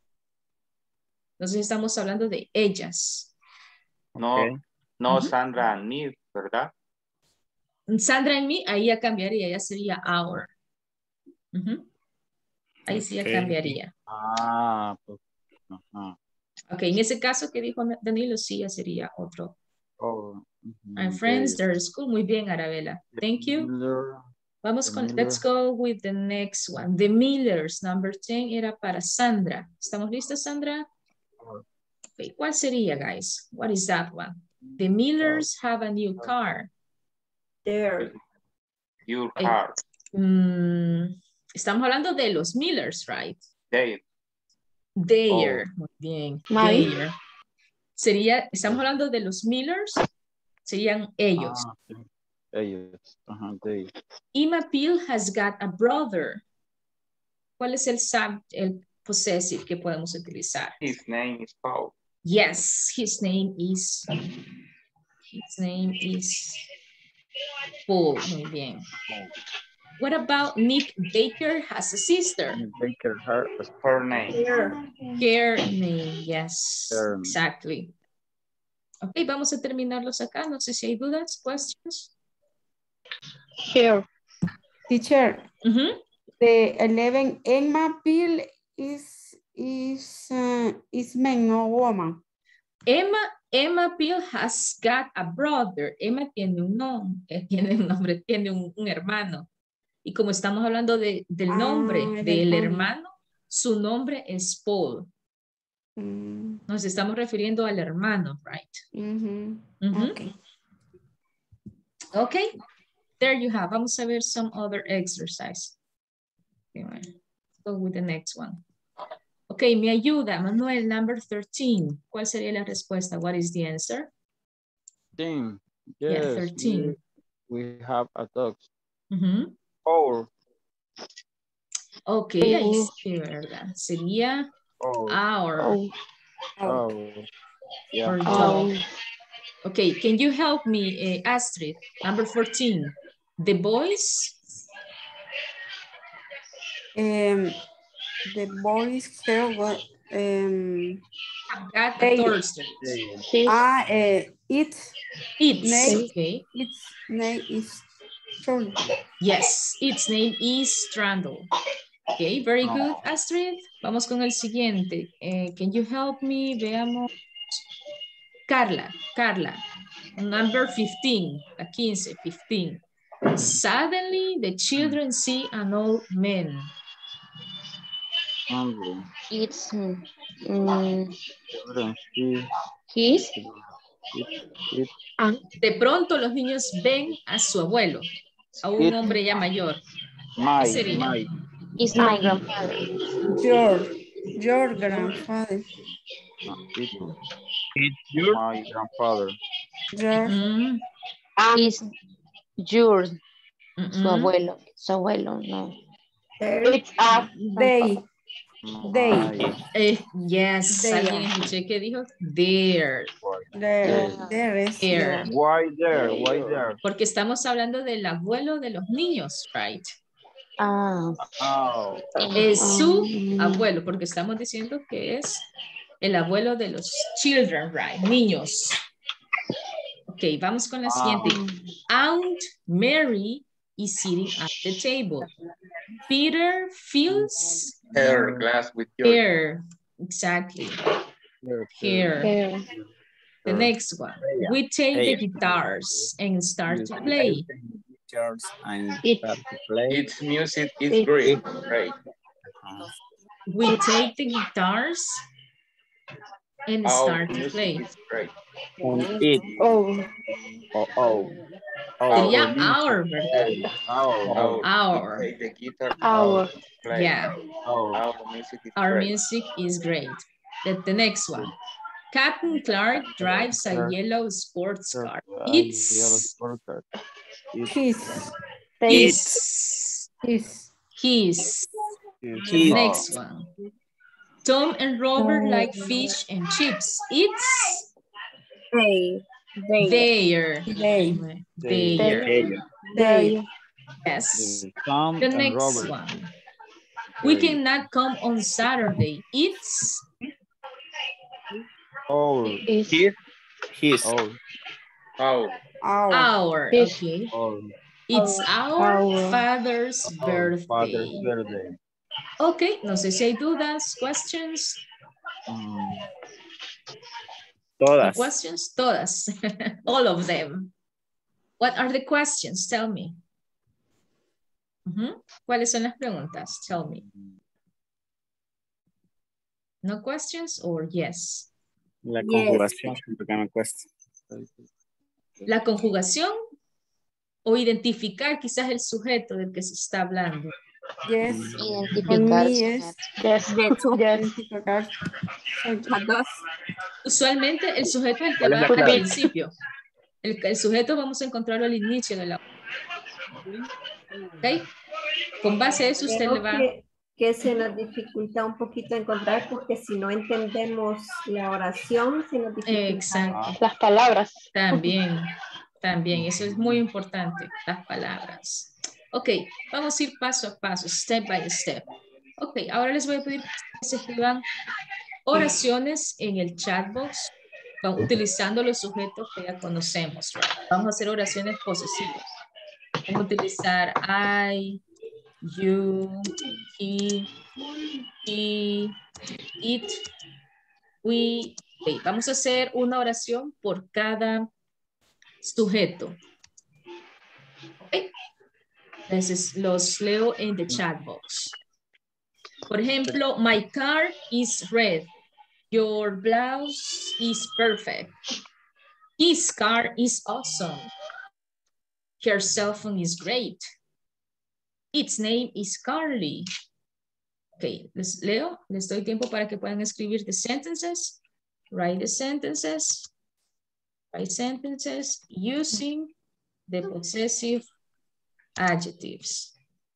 Entonces estamos hablando de ellas. No, Okay. no Ujú. Sandra and me, ¿verdad? Sandra y mí, ahí ya cambiaría, ya sería our. Ujú. Ahí sí ya Ok. cambiaría. Ah, pues. Ajá. Ok, en ese caso que dijo Danilo, sí ya sería otro. Oh, ujú, My friends, there. their school. Muy bien, Arabella. Thank you. Miller. Vamos The con, Miller. let's go with the next one. The Millers, number ten, era para Sandra. ¿Estamos listos, Sandra? Okay, ¿cuál sería, guys? What is that one? The Millers have a new car. There. Your Eh, car. Mm, estamos hablando de los Millers, right? They. Their. Muy bien. Mari. Their. Sería, estamos hablando de los Millers, serían ellos. Ah, sí. Ellos. Ajá, they. Emma Peel has got a brother. ¿Cuál es el sub, el possessive que podemos utilizar? His name is Paul. Yes, his name is, his name is Paul. Muy bien. What about Nick Baker has a sister? Baker, her. Her name. Here. Her name, yes, Her name. exactly. Ok, vamos a terminarlos acá. No sé si hay dudas, questions. Here. Teacher, Ujú. the eleven Emma Peel is is uh, is man, no woman. Emma, Emma Peel has got a brother. Emma tiene un nombre, tiene un nombre, tiene un, un hermano. Y como estamos hablando de, del nombre Ah, el del hermano. hermano, su nombre es Paul. Mm, Nos estamos refiriendo al hermano, right? ujú, Ujú. ok. Okay, there you have. Vamos a ver some other exercise. Okay, well, let's go with the next one. Okay, me ayuda, Manuel, number thirteen. ¿Cuál sería la respuesta? What is the answer? thirteen. Yeah, Yes, thirteen. we, we have a dog. Ujú. Four. Ok, ahí sí, ¿verdad? Sería Oh. our, Oh. Oh. Yeah. our Oh. dog. Okay, can you help me, uh, Astrid? Number fourteen. The boys? Um, the boys have got, um, Got a They- Thursday. His. ah, uh, it's, It's, Name. okay. its name is Charlie. Yes, its name is Strandle. Okay, very good, Astrid. Vamos con el siguiente. Eh, can you help me? Veamos. Carla, Carla. Number fifteen, la quince, fifteen. Suddenly, the children see an old man. Hungry. It's. Mm, Children see his. it, it, Ah. De pronto, los niños ven a su abuelo, a un It- hombre ya mayor. my, ¿Qué sería? my, Is my grandfather. Your, your grandfather. no, it, It's your my grandfather. Your, Mm, Is yours. mm, Su mm. abuelo. Su abuelo, no. There. It's a. they, They. My, Eh, yes, They alguien are. escuché que dijo there, there, Yeah. there is there. your, why there, why there? Porque estamos hablando del abuelo de los niños, right? Ah. Oh, Es su Mm. abuelo, porque estamos diciendo que es el abuelo de los children, right? Niños. Ok, vamos con la siguiente. Aunt Mary is sitting at the table. Peter fills Her glass with your here. Exactly. here, Here. Here. The next one. We take the guitars and start to play. Yours and It. start to play. Its music is It- great. Great. We take the guitars and Our start to music play. is great. And it. Oh. Oh, oh. Oh, Sería oh, our, ¿verdad? oh, Our, Our. we take the guitar. Our. Play. Yeah, oh, Our music is our great. music is great. The, the next one. Captain Clark drives a yellow sports car. It's his, his. his, His. His. Next one. Tom and Robert like fish and chips. It's They. They. their. they, Their. They. they, Yes. Tom The and next Robert. one. We cannot come on Saturday. It's Oh, Is. His. His. oh, Our, our, our. Fish. Okay. oh, It's our Our. father's oh, birthday. Father's birthday. Ok, no sé si hay dudas, questions. Mm, Todas. Questions? Todas. All of them. What are the questions? Tell me. Ujú. ¿Cuáles son las preguntas? Tell me. No questions or yes? La Yes. conjugación siempre que me cuesta. La conjugación o identificar quizás el sujeto del que se está hablando. yes, Identificar. for me su es, sujeto. Yes. The two. Yes. identificar, soy yo. Las dos. Usualmente el sujeto es el que ¿Cuál es va la al clave? principio. El, el sujeto vamos a encontrarlo al inicio de la... ¿Ok? Con base a eso usted Creo le va... que, que se nos dificulta un poquito encontrar porque si no entendemos la oración, se nos dificulta. Exacto. Las palabras. También, también. Eso es muy importante, las palabras. Ok, vamos a ir paso a paso, step by step. Ok, ahora les voy a pedir que se escriban oraciones en el chat box utilizando los sujetos que ya conocemos. Right? Vamos a hacer oraciones posesivas. Vamos a utilizar I, you, he, he, it, we, Ok, vamos a hacer una oración por cada sujeto. Ok. Entonces, los leo en the chat box. Por ejemplo, my car is red. Your blouse is perfect. His car is awesome. Her cell phone is great. Its name is Carly. Ok, les leo, les doy tiempo para que puedan escribir the sentences. Write the sentences. Write sentences using the possessive adjectives.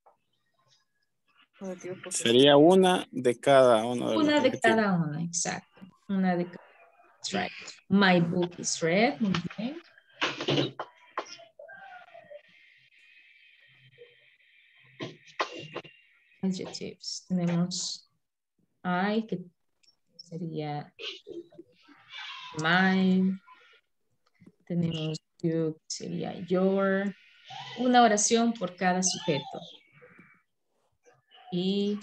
Sería una de cada uno de los Una de adjetivos. cada una, exacto. Una de cada. That's right. My book is red. Muy bien. Adjectives. Tenemos I, que sería my. Tenemos you, que sería your. Una oración por cada sujeto. Y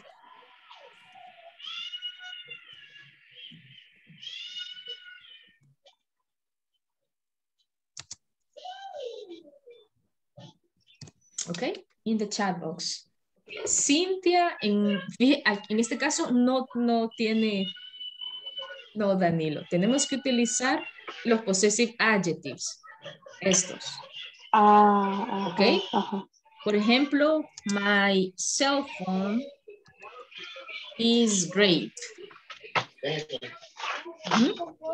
ok, in the chat box. Cintia, en, en este caso no, no tiene, no Danilo, tenemos que utilizar los possessive adjectives, estos. Ah, ok, ajá, ajá. Por ejemplo, my cell phone is great. Uh-huh.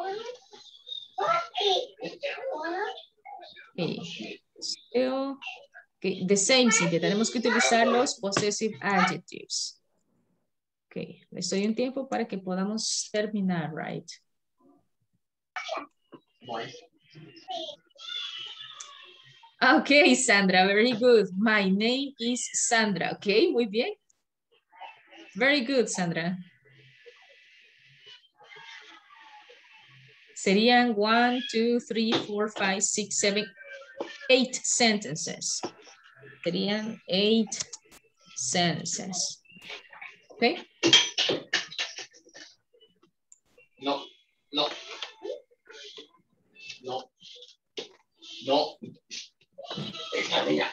Okay. Still, okay. The same, Cintia, tenemos que utilizar los possessive adjectives. Ok, les doy un tiempo para que podamos terminar, right? Ok, Sandra, very good. My name is Sandra, ok, muy bien. Very good, Sandra. Serían one, two, three, four, five, six, seven, eight sentences. Serían eight sentences. Ok. No, no. No. No. Esta mía.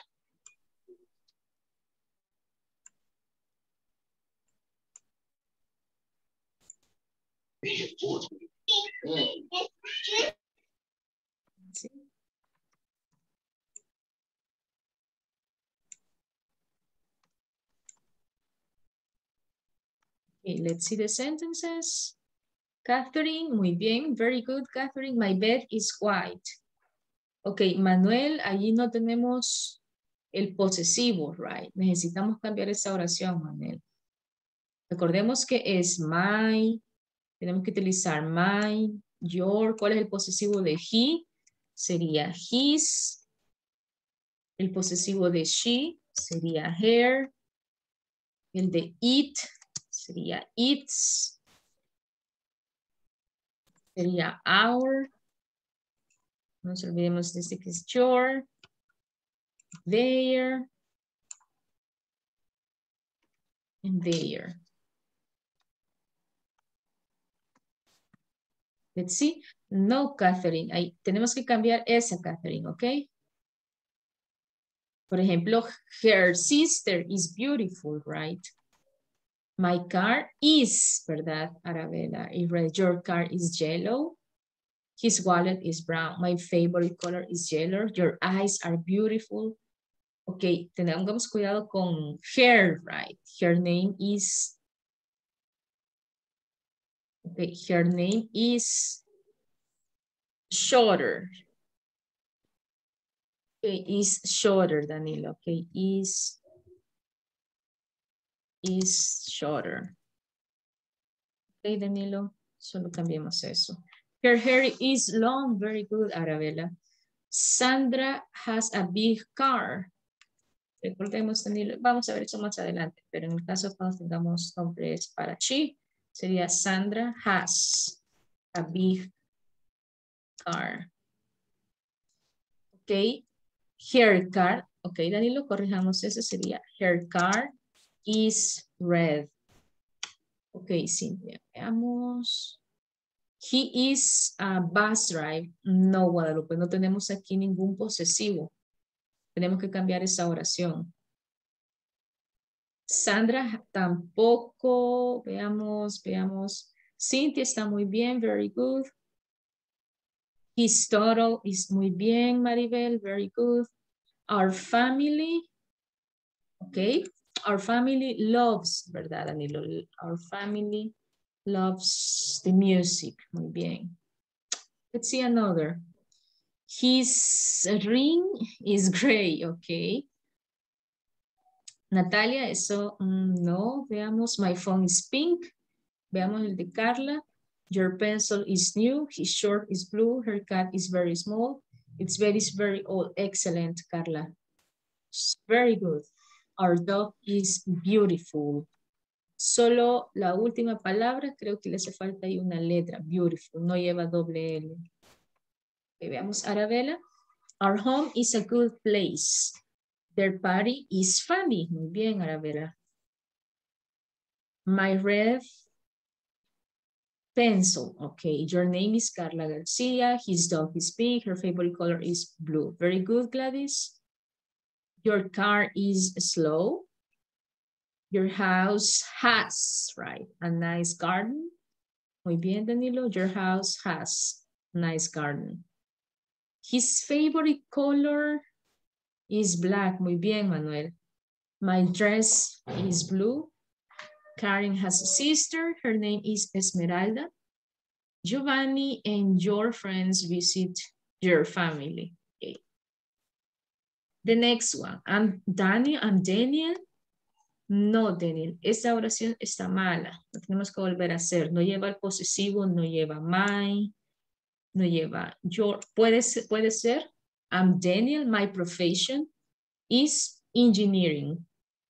Sí. Okay, let's see the sentences. Catherine, muy bien. Very good, Catherine. My bed is white. Ok, Manuel, allí no tenemos el posesivo, right? Necesitamos cambiar esa oración, Manuel. Recordemos que es my, tenemos que utilizar my, your. ¿Cuál es el posesivo de he? Sería his. El posesivo de she sería her. El de it sería its. Sería our. No nos olvidemos de este que es your. Their. And their. Let's see. No, Catherine. Ahí tenemos que cambiar esa, Catherine, ¿ok? Por ejemplo, her sister is beautiful, right? My car is, ¿verdad, Arabella? Your car is yellow. His wallet is brown. My favorite color is yellow. Your eyes are beautiful. Ok, tengamos cuidado con her, right? Her name is... Okay, her name is shorter. Okay, is shorter, Danilo. Okay, is is shorter. Okay, Danilo, solo cambiemos eso. Her hair is long. Very good, Arabella. Sandra has a big car. Recordemos, Danilo, vamos a ver eso más adelante, pero en el caso cuando tengamos nombres para she, sería Sandra has a big car. Ok, her car, ok, Danilo, corrijamos eso, sería her car is red. Ok, Cintia, veamos. He is a bus driver. No, Guadalupe, no tenemos aquí ningún posesivo. Tenemos que cambiar esa oración. Sandra tampoco. Veamos, veamos. Cynthia está muy bien, very good. His total is muy bien, Maribel, very good. Our family, okay. Our family loves, ¿verdad, Danilo? Our family loves the music, muy bien. Let's see another. His ring is gray, okay. Natalia, eso mm, no. Veamos, my phone is pink. Veamos el de Carla. Your pencil is new. His shirt is blue. Her cat is very small. It's very, very old. Excellent, Carla. Very good. Our dog is beautiful. Solo la última palabra, creo que le hace falta ahí una letra. Beautiful, no lleva doble L. Okay, veamos, Arabella. Our home is a good place. Their party is funny. Muy bien, Arabella. My red pencil. Okay, your name is Carla Garcia. His dog is big. Her favorite color is blue. Very good, Gladys. Your car is slow. Your house has, right, a nice garden. Muy bien, Danilo. Your house has a nice garden. His favorite color is black. Muy bien, Manuel. My dress is blue. Karen has a sister. Her name is Esmeralda. Giovanni and your friends visit your family. Okay. The next one. I'm Daniel. I'm Daniel. No, Daniel. Esta oración está mala. La tenemos que volver a hacer. No lleva el posesivo, no lleva my, no lleva your. Puede ser, puede ser. I'm Daniel. My profession is engineering.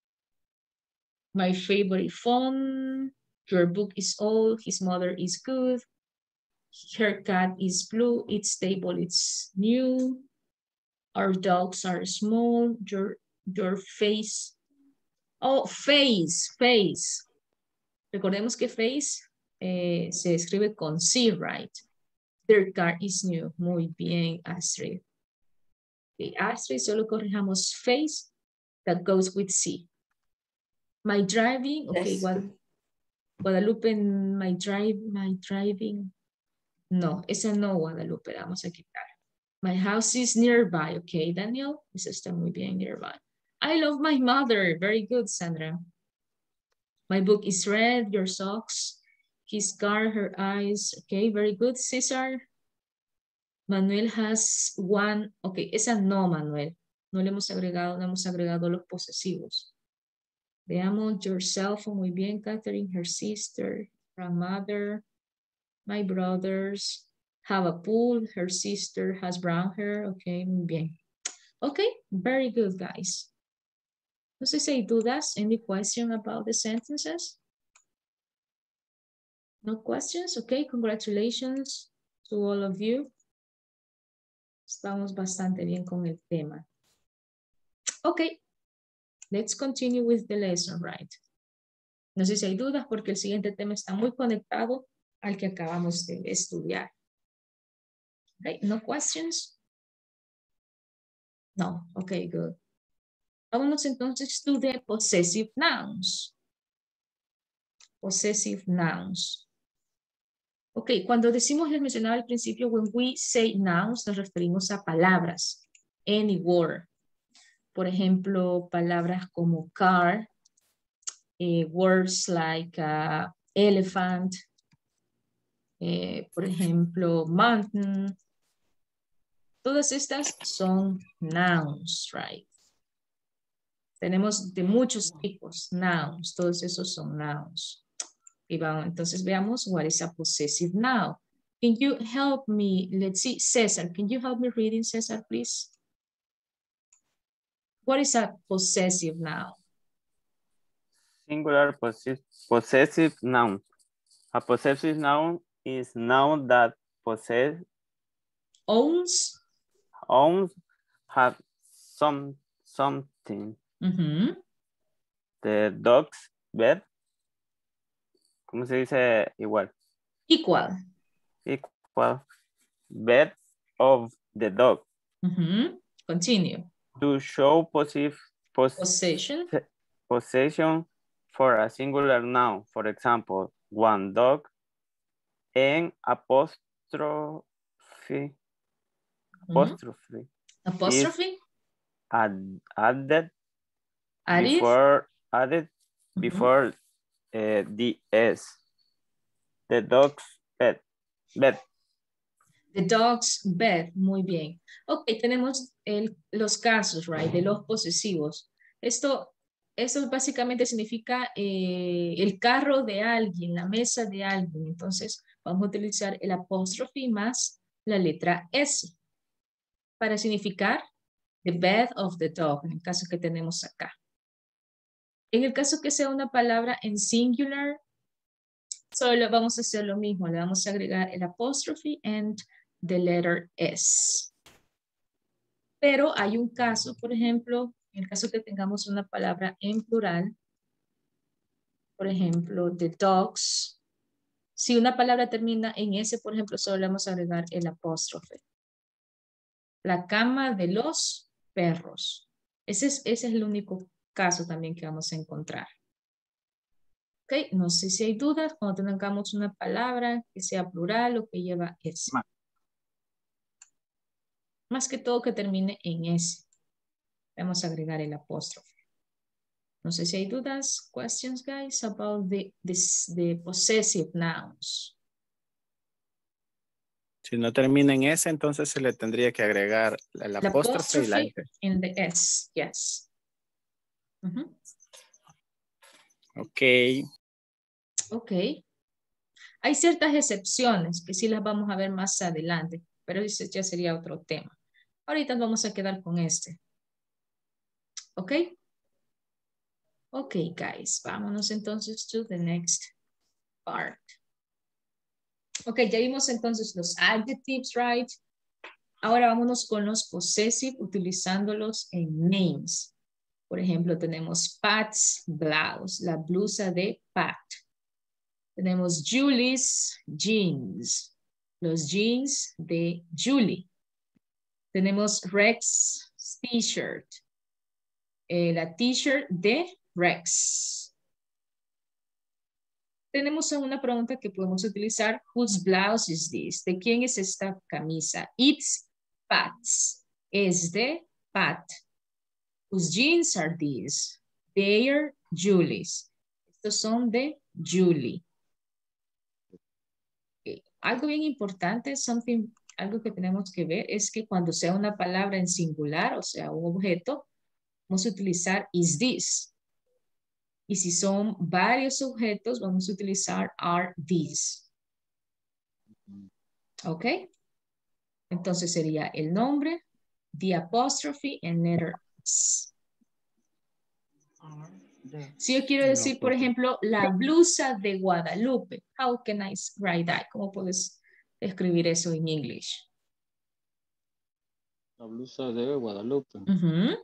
My favorite phone. Your book is old. His mother is good. Her cat is blue. Its table is new. Our dogs are small. Your, your face. Oh, face, face. Recordemos que face eh, se escribe con C, right? Their car is new. Muy bien, Astrid. Okay, Astrid, solo corrijamos face that goes with C. My driving, okay, Yes. Guad Guadalupe, my drive, my driving. No, esa no, Guadalupe, la vamos a quitar. My house is nearby, okay, Daniel. Eso está muy bien, nearby. I love my mother. Very good, Sandra. My book is red, your socks. His car, her eyes. Okay, very good, Cesar. Manuel has one. Okay, esa no, Manuel. No le hemos agregado, no hemos agregado los posesivos. Veamos, your cell phone. Muy bien, Catherine. Her sister, grandmother, my brothers. Have a pool. Her sister has brown hair. Okay, muy bien. Okay, very good, guys. No sé si hay dudas. Any question about the sentences? No questions? Okay, congratulations to all of you. Estamos bastante bien con el tema. Okay, let's continue with the lesson, right? No sé si hay dudas porque el siguiente tema está muy conectado al que acabamos de estudiar. Okay, no questions? No, okay, good. Vámonos entonces to the possessive nouns. Possessive nouns. Ok, cuando decimos, les mencionaba al principio, when we say nouns, nos referimos a palabras. Any word. Por ejemplo, palabras como car, eh, words like uh, elephant, eh, por ejemplo, mountain. Todas estas son nouns, right? Tenemos de muchos tipos, nouns, todos esos son nouns. Y vamos, entonces veamos what is a possessive noun. Can you help me? Let's see, Cesar, can you help me reading, Cesar, please? What is a possessive noun? Singular possess possessive noun. A possessive noun is noun that possess, owns, owns, have some something. Mm-hmm. The dog's bed. ¿Cómo se dice igual? Equal. equal bed of the dog. Mm-hmm. Continue. To show positive pos Possession. possession for a singular noun. For example, one dog and apostrophe. Apostrophe. Apostrophe. Add, added Added. before added Mm-hmm. before uh, the S. The dog's bed. Bed. The dog's bed. Muy bien. Ok, tenemos el, los casos, right, de los posesivos. Esto, esto básicamente significa eh, el carro de alguien, la mesa de alguien. Entonces, vamos a utilizar el apóstrofe más la letra S para significar the bed of the dog, en el caso que tenemos acá. En el caso que sea una palabra en singular, solo vamos a hacer lo mismo. Le vamos a agregar el apóstrofe and the letter S. Pero hay un caso, por ejemplo, en el caso que tengamos una palabra en plural, por ejemplo, the dogs. Si una palabra termina en S, por ejemplo, solo le vamos a agregar el apóstrofe. La cama de los perros. Ese es, ese es el único caso también que vamos a encontrar. Ok, no sé si hay dudas cuando tengamos una palabra que sea plural o que lleva S. Más que todo que termine en S. Vamos a agregar el apóstrofe. No sé si hay dudas, questions, guys, about the, this, the possessive nouns. Si no termina en S, entonces se le tendría que agregar el The apóstrofe y la apostrophe S. in the S, yes. Uh-huh. Ok. Ok. Hay ciertas excepciones que sí las vamos a ver más adelante, pero ese ya sería otro tema. Ahorita vamos a quedar con este. Ok. Ok, guys, vámonos entonces to the next part. Ok, ya vimos entonces los adjectives, right? Ahora vámonos con los possessive utilizándolos en names. Por ejemplo, tenemos Pat's blouse, la blusa de Pat. Tenemos Julie's jeans, los jeans de Julie. Tenemos Rex's t-shirt, eh, la t-shirt de Rex. Tenemos una pregunta que podemos utilizar. Whose blouse is this? ¿De quién es esta camisa? It's Pat's. Es de Pat. Whose jeans are these? They are Julie's. Estos son de Julie. Okay. Algo bien importante, something, algo que tenemos que ver es que cuando sea una palabra en singular, o sea, un objeto, vamos a utilizar is this. Y si son varios objetos, vamos a utilizar are these. ¿Ok? Entonces sería el nombre, the apostrophe, and letter S. Si yo quiero decir, por ejemplo, la blusa de Guadalupe, how can I write that? ¿Cómo puedes escribir eso en English? La blusa de Guadalupe. Uh-huh.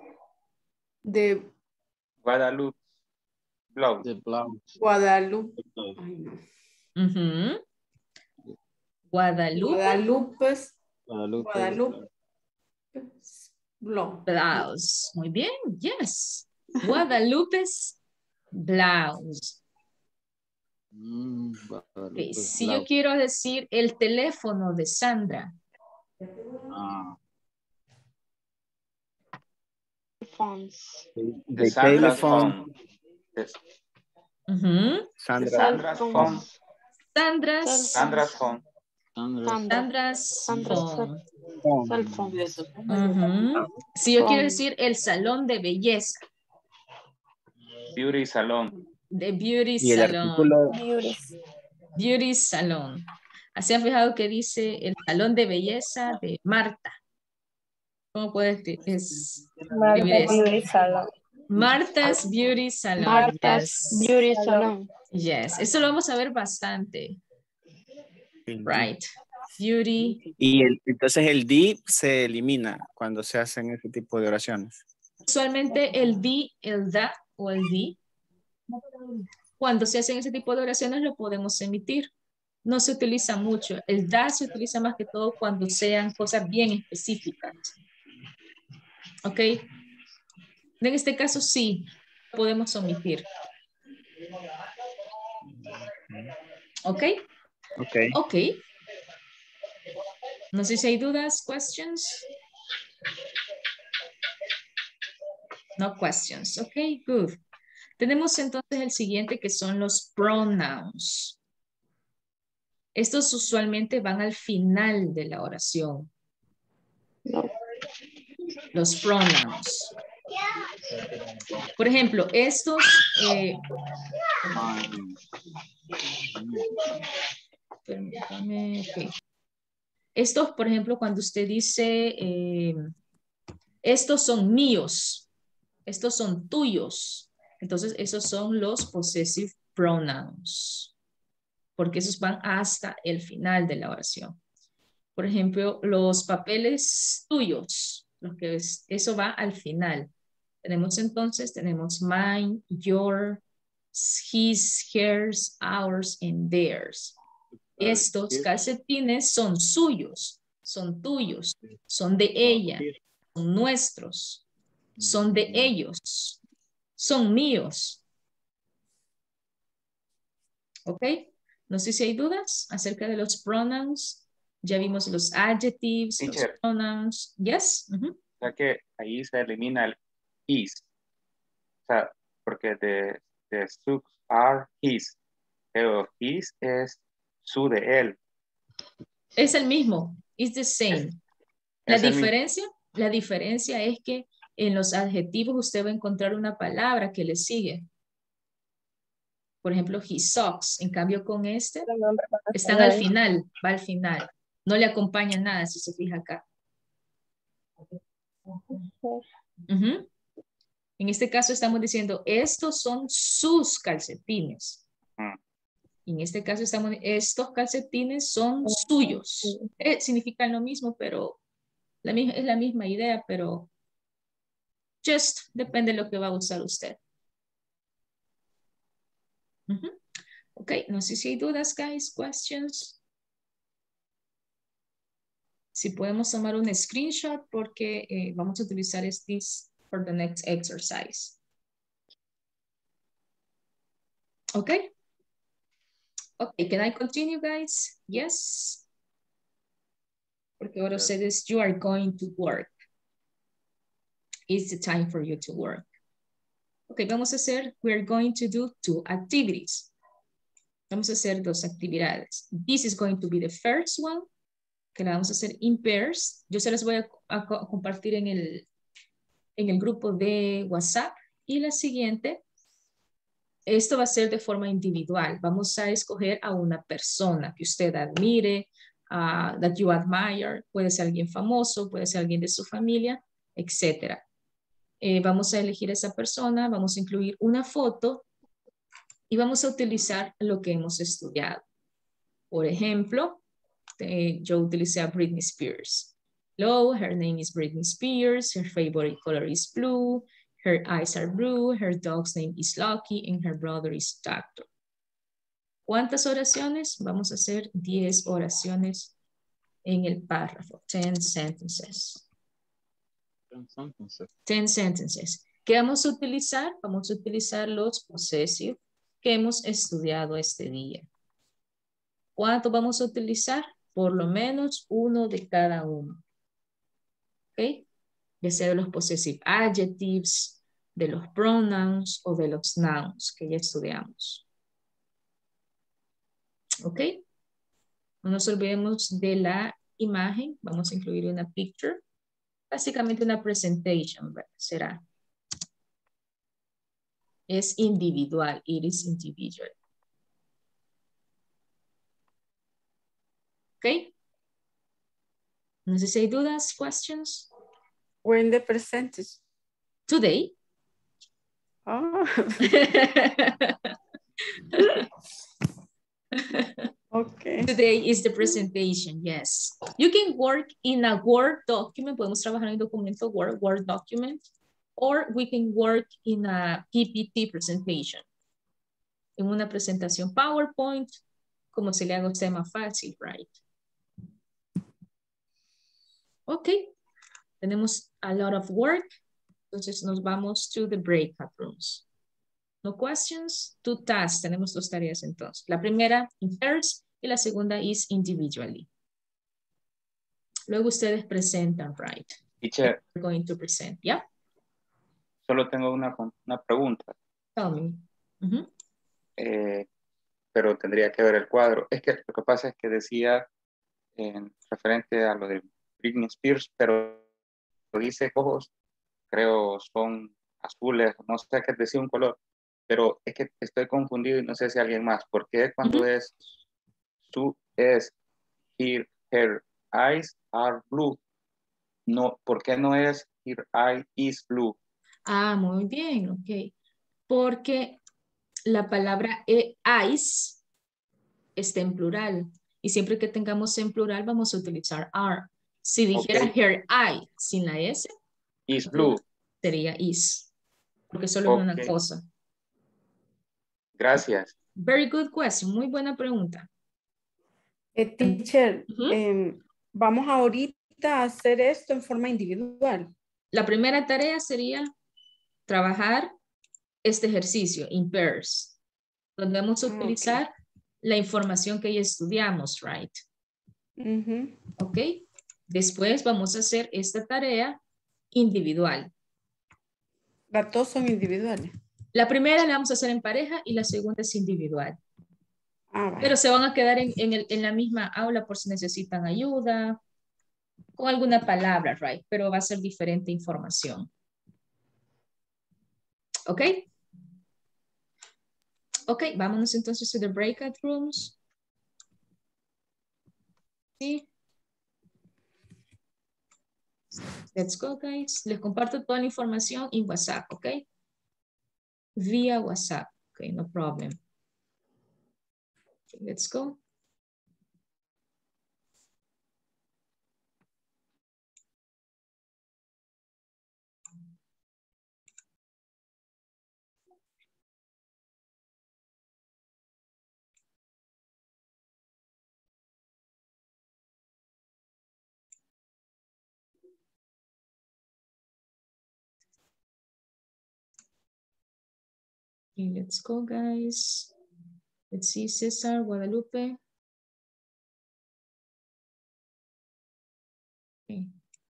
De Guadalupe. Blouse. The blouse. Guadalupe. Ay, no. Uh-huh. Guadalupe. Guadalupe's. Guadalupe. Guadalupe. Blouse. Blouse. Muy bien, yes. Guadalupe's blouse. Mm, Okay. Si yo quiero decir el teléfono de Sandra. Ah. Phones. The The Sandra's telephone. phone. Yes. Uh-huh. Sandra. Sandra's phone. Sandra's. Sandra's phone. Sandra's phone. Cell phone. Uh-huh. Si yo quiero decir el salón de belleza. Beauty salon. The beauty Y el salon. artículo. Beauty. Beauty salon. ¿Se han fijado que dice el salón de belleza de Marta? ¿Cómo puedes es, escribir eso? Beauty salon. Marta's Beauty Salon. Marta's Yes. Beauty Salon. Yes, eso lo vamos a ver bastante. Right. Beauty. Y el, entonces el D se elimina cuando se hacen ese tipo de oraciones. Usualmente el di, el da o el di, cuando se hacen ese tipo de oraciones lo podemos emitir. no se utiliza mucho. El that se utiliza más que todo cuando sean cosas bien específicas. ¿Ok? En este caso sí, podemos omitir. ¿Ok? Ok. Ok. No sé si hay dudas, questions. No questions. Ok, good. Tenemos entonces el siguiente que son los pronouns. Estos usualmente van al final de la oración. Los pronouns. Por ejemplo, estos... Eh, permítame, ok. Estos, por ejemplo, cuando usted dice, eh, estos son míos, estos son tuyos, entonces esos son los possessive pronouns, porque esos van hasta el final de la oración. Por ejemplo, los papeles tuyos, los que es, eso va al final. Tenemos entonces, tenemos mine, your, his, hers, ours, and theirs. Estos calcetines son suyos, son tuyos, son de ella, son nuestros, son de ellos, son míos. ¿Ok? No sé si hay dudas acerca de los pronouns. Ya vimos los adjectives, Teacher. los pronouns. Yes. Uh-huh. O sea que ahí se elimina el his. O sea, porque de, de sus are his. Pero his es su de él. Es el mismo. It's the same. La Es el diferencia, la diferencia es que en los adjetivos usted va a encontrar una palabra que le sigue. Por ejemplo, he sucks. En cambio, con este, están al final, va al final. No le acompaña nada, si se fija acá. Uh-huh. En este caso estamos diciendo, estos son sus calcetines. En este caso estamos, estos calcetines son suyos. Eh, significan lo mismo, pero la, es la misma idea, pero just depende de lo que va a usar usted. Uh-huh. Ok, no sé si hay dudas, guys, questions. Si podemos tomar un screenshot porque eh, vamos a utilizar este for the next exercise. Okay. Okay, can I continue, guys? Yes. Porque ahora ustedes, you are going to work. It's the time for you to work. Okay, vamos a hacer, we're going to do two activities. Vamos a hacer dos actividades. This is going to be the first one, que la vamos a hacer in pairs. Yo se las voy a, a, a compartir en el, en el grupo de WhatsApp. Y la siguiente, esto va a ser de forma individual. Vamos a escoger a una persona que usted admire, uh, that you admire. Puede ser alguien famoso, puede ser alguien de su familia, etcétera. Eh, vamos a elegir a esa persona, vamos a incluir una foto y vamos a utilizar lo que hemos estudiado. Por ejemplo, eh, yo utilicé a Britney Spears. Hello, her name is Britney Spears. Her favorite color is blue. Her eyes are blue. Her dog's name is Lucky. And her brother is Doctor. ¿Cuántas oraciones? Vamos a hacer diez oraciones en el párrafo. ten sentences. ten sentences. ¿Qué vamos a utilizar? Vamos a utilizar los possessive que hemos estudiado este día. ¿Cuánto vamos a utilizar? Por lo menos uno de cada uno. ¿Ok? Ya sea de los possessive adjectives, de los pronouns o de los nouns que ya estudiamos. ¿Ok? No nos olvidemos de la imagen. Vamos a incluir una picture. Básicamente una presentation, ¿verdad? Será. Es individual. It is individual. ¿Ok? No sé si hay dudas, questions. We're in the percentage. Today. Oh. Okay. Today is the presentation, yes. You can work in a Word document. Podemos trabajar en un documento Word, Word document. Or we can work in a P P T presentation. En una presentación PowerPoint como se le haga a usted más fácil, right? Ok, tenemos a lot of work, entonces nos vamos to the breakout rooms. No questions, two tasks, tenemos dos tareas entonces. La primera, in pairs, y la segunda is individually. Luego ustedes presentan, right? Teacher, We're going to present, yeah? solo tengo una, una pregunta, Tell me. Mhm. eh, pero tendría que ver el cuadro. Es que lo que pasa es que decía en referente a lo de Britney Spears, pero dice ojos, creo son azules, no sé qué decía un color, pero es que estoy confundido y no sé si alguien más. ¿Por qué cuando Mhm. es su es her, her eyes are blue? No, ¿por qué no es her eye is blue? Ah, muy bien, ok. Porque la palabra e- eyes está en plural. Y siempre que tengamos en plural vamos a utilizar are. Si dijera Ok, her eye sin la S, is blue. sería is. Porque solo es Ok, una cosa. gracias. Very good question. Muy buena pregunta. Eh, teacher, Ujú. em, vamos ahorita a hacer esto en forma individual. La primera tarea sería trabajar este ejercicio in pairs, donde vamos a Ah, ok. utilizar la información que ya estudiamos, right? Ujú. ¿Ok? Después vamos a hacer esta tarea individual. Las dos son individuales. La primera la vamos a hacer en pareja y la segunda es individual. Ah, Pero vale. se van a quedar en, en, el- en la misma aula por si necesitan ayuda, con alguna palabra, right? Pero va a ser diferente información. ¿Ok? Ok, vámonos entonces a the breakout rooms. Sí. Let's go, guys. Les comparto toda la información en WhatsApp, ¿ok? Vía WhatsApp. Ok, no problem. Okay, let's go. Okay, let's go, guys. Let's see, Cesar, Guadalupe. Okay.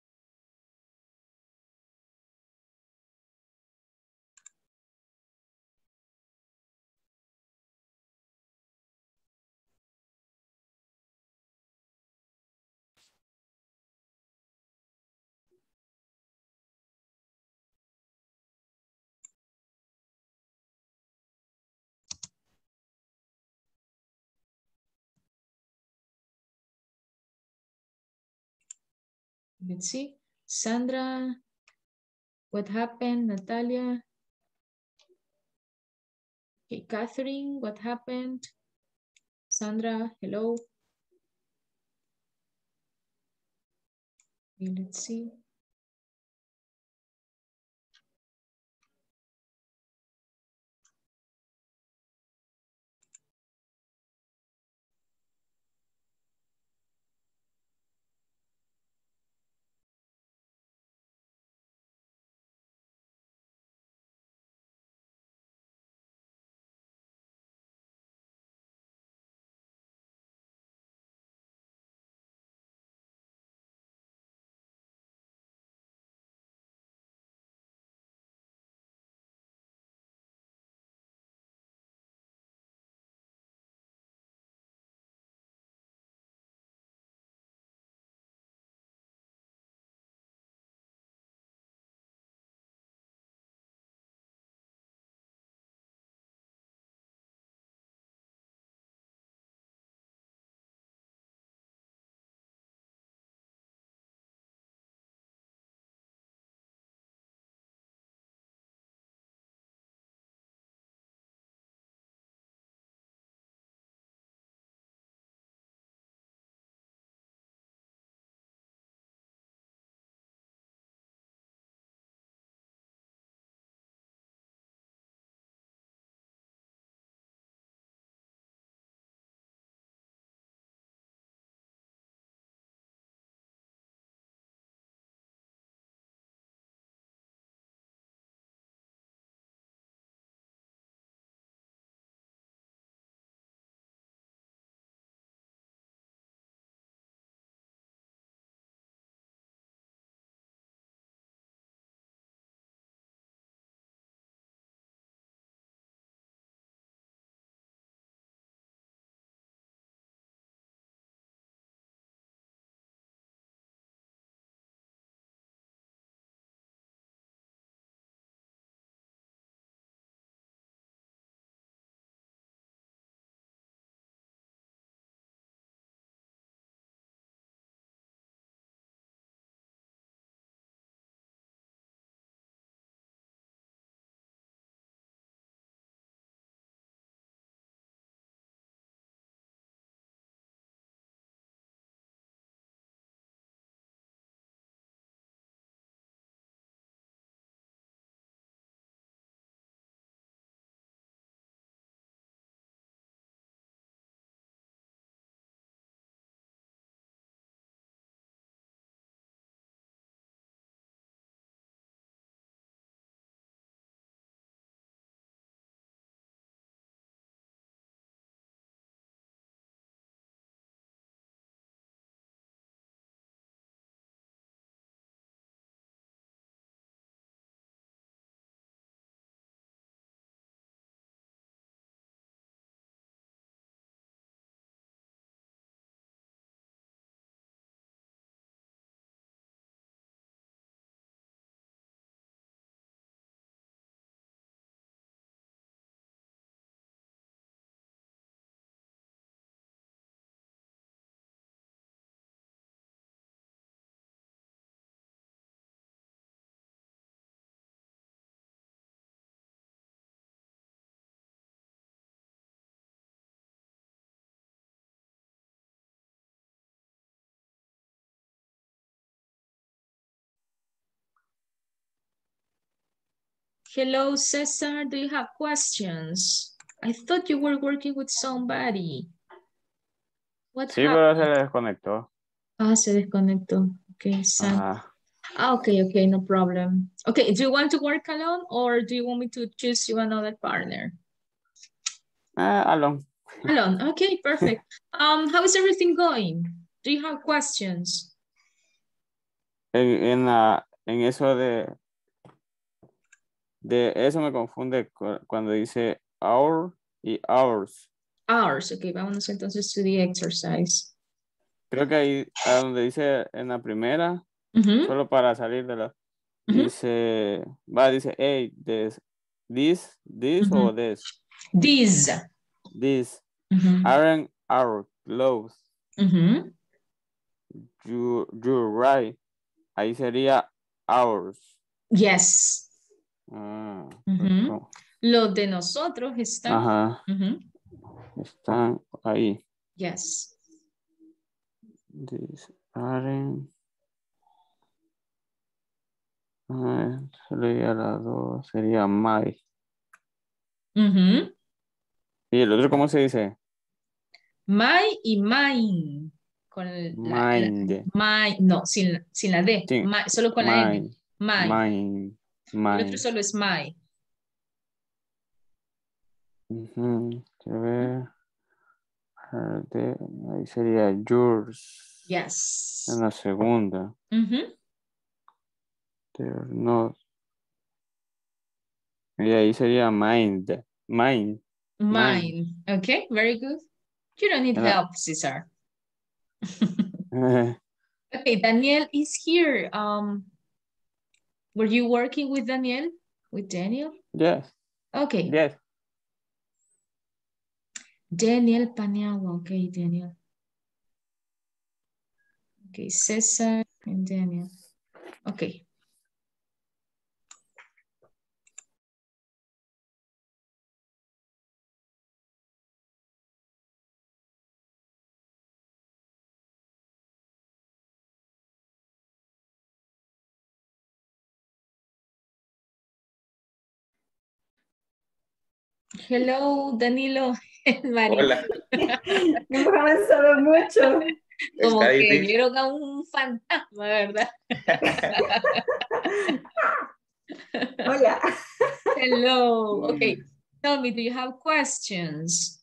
Let's see. Sandra, what happened? Natalia. Okay, Catherine, what happened? Sandra, hello. Okay, let's see. Hello, Cesar. Do you have questions? I thought you were working with somebody. What Sí, happened? pero se le desconectó. Ah, se desconectó. Okay, Sam. Ajá. Ah, okay, okay, no problem. Okay, do you want to work alone or do you want me to choose you another partner? Ah, alone. Alone. Okay, perfect. Um, how is everything going? Do you have questions? En, en, la- en eso de, de eso me confunde cu- cuando dice our y ours. Hours. Okay, vámonos entonces to the exercise. Creo que ahí, a donde dice en la primera, Mhm, solo para salir de la, mhm, dice, va, dice, hey, this, this, this mhm. o this, These. this, Mhm, aren't our clothes, mhm. you, you're right, ahí sería ours. Yes. Ah, Mhm. ¿cómo? Los de nosotros están. Ajá, Mhm. están ahí. Yes. This aren't, ah, sería la dos, sería my. Mhm. ¿Y el otro cómo se dice? My y mine. Con la, la- Mind. my, no, sin, sin la D. Sí, My, solo con la M. mind, My. mind, El otro mind. solo es my. Ujú, quiero ver. Ah, de- ahí sería yours. Yes. En la segunda. Mhm. They're not. Y ahí sería mind. Mind. Mine. Okay, very good. You don't need En la- help, Cesar. Okay, Daniel is here. Um, were you working with Daniel? With Daniel? yes. Okay. Yes. Daniel Paniagua. Okay, Daniel. Okay, Cesar and Daniel. Okay. Hello, Danilo. Mari. Hola. Mohamed sabe mucho. Como Está que difícil. vieron a un fantasma, ¿verdad? Hola. Hello. Okay. Tell me, do you have questions?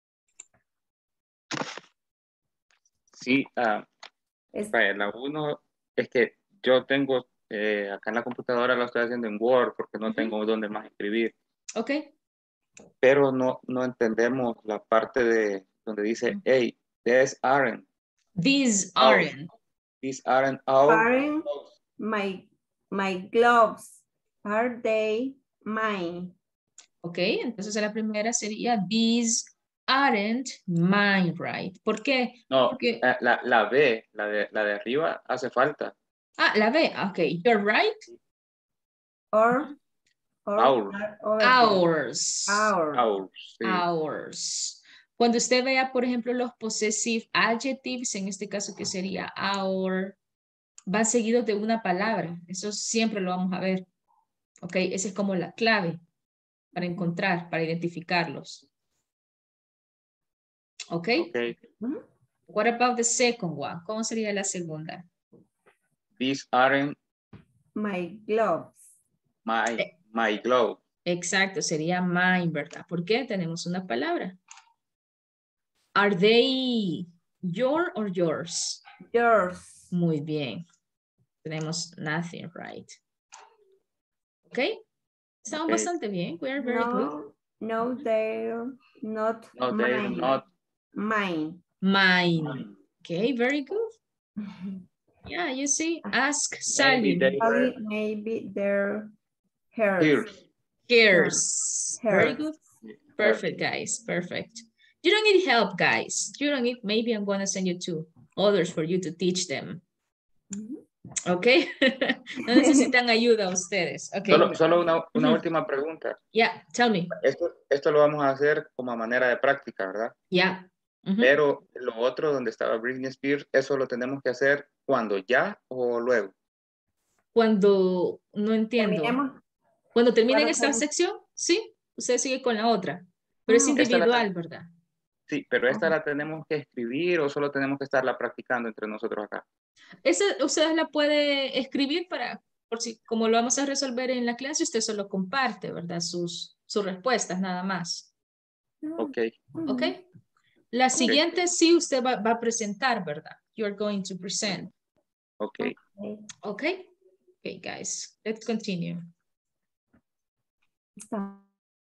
Sí, ah, Es- vaya, la uno es que yo tengo, eh, acá en la computadora lo estoy haciendo en Word porque no Ujú. tengo dónde más escribir, Okay. pero no, no entendemos la parte de donde dice, Ujú. hey, these aren't, These Our. aren't. these aren't our Aren't clothes. my, my gloves, are they mine? Okay, entonces la primera sería these aren't mine, right? ¿Por qué? No, Porque, eh, la, la B, la de, la de arriba hace falta. ah, la B, okay, you're right. Or, or Our. are over Ours. there? Our. Our, sí. Ours. Cuando usted vea, por ejemplo, los possessive adjectives, en este caso que sería our, van seguidos de una palabra. Eso siempre lo vamos a ver. Ok, esa es como la clave para encontrar, para identificarlos. Ok. Okay. Mhm. What about the second one? ¿Cómo sería la segunda? These aren't My gloves. my, Eh. my glove. Exacto, sería mine, ¿verdad? ¿Por qué? Tenemos una palabra. Are they your or yours? Yours. Muy bien. Tenemos nothing, right? Ok. Estamos Okay. bastante bien. We are very good. No, no, they're not No, they're mine. not Mine. Mine. mine. Okay, very good. Yeah, you see, ask Maybe Salim. they were Maybe, maybe they're hers. hers. Hers. Very Hers. good. Perfect, guys. Perfect. You don't need help, guys. You don't need, maybe I'm going to send you to others for you to teach them. Mhm. Okay. No necesitan ayuda ustedes. Okay. Solo, solo una, una Ujú. última pregunta. Yeah, tell me. Esto, esto lo vamos a hacer como a manera de práctica, ¿verdad? Yeah. Ujú. Pero lo otro donde estaba Britney Spears, eso lo tenemos que hacer cuando ya o luego. Cuando, no entiendo. Terminemos, Cuando terminen Para esta saber. sección, sí, usted sigue con la otra. Pero es Ah, ok. Esta la individual, ten- ¿verdad? Sí, pero esta Ajá. la tenemos que escribir o solo tenemos que estarla practicando entre nosotros acá. Esa usted la puede escribir para, por si, como lo vamos a resolver en la clase, usted solo comparte, ¿verdad? Sus, sus respuestas nada más. Ok, ¿Ok? La ok, siguiente sí usted va, va a presentar, ¿verdad? You're going to present. ok. ¿Ok? Okay, guys, let's continue. Está.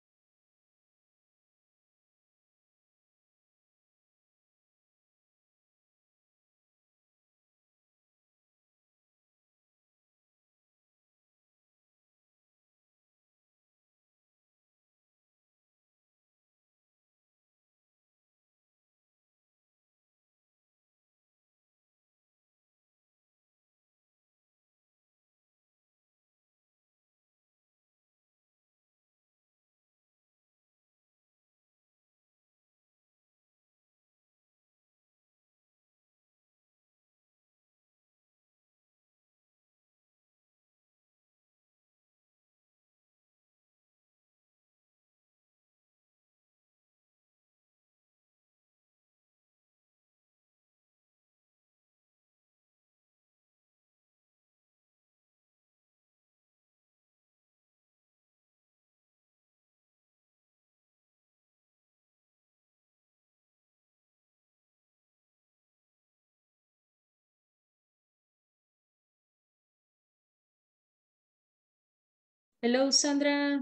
Hello, Sandra.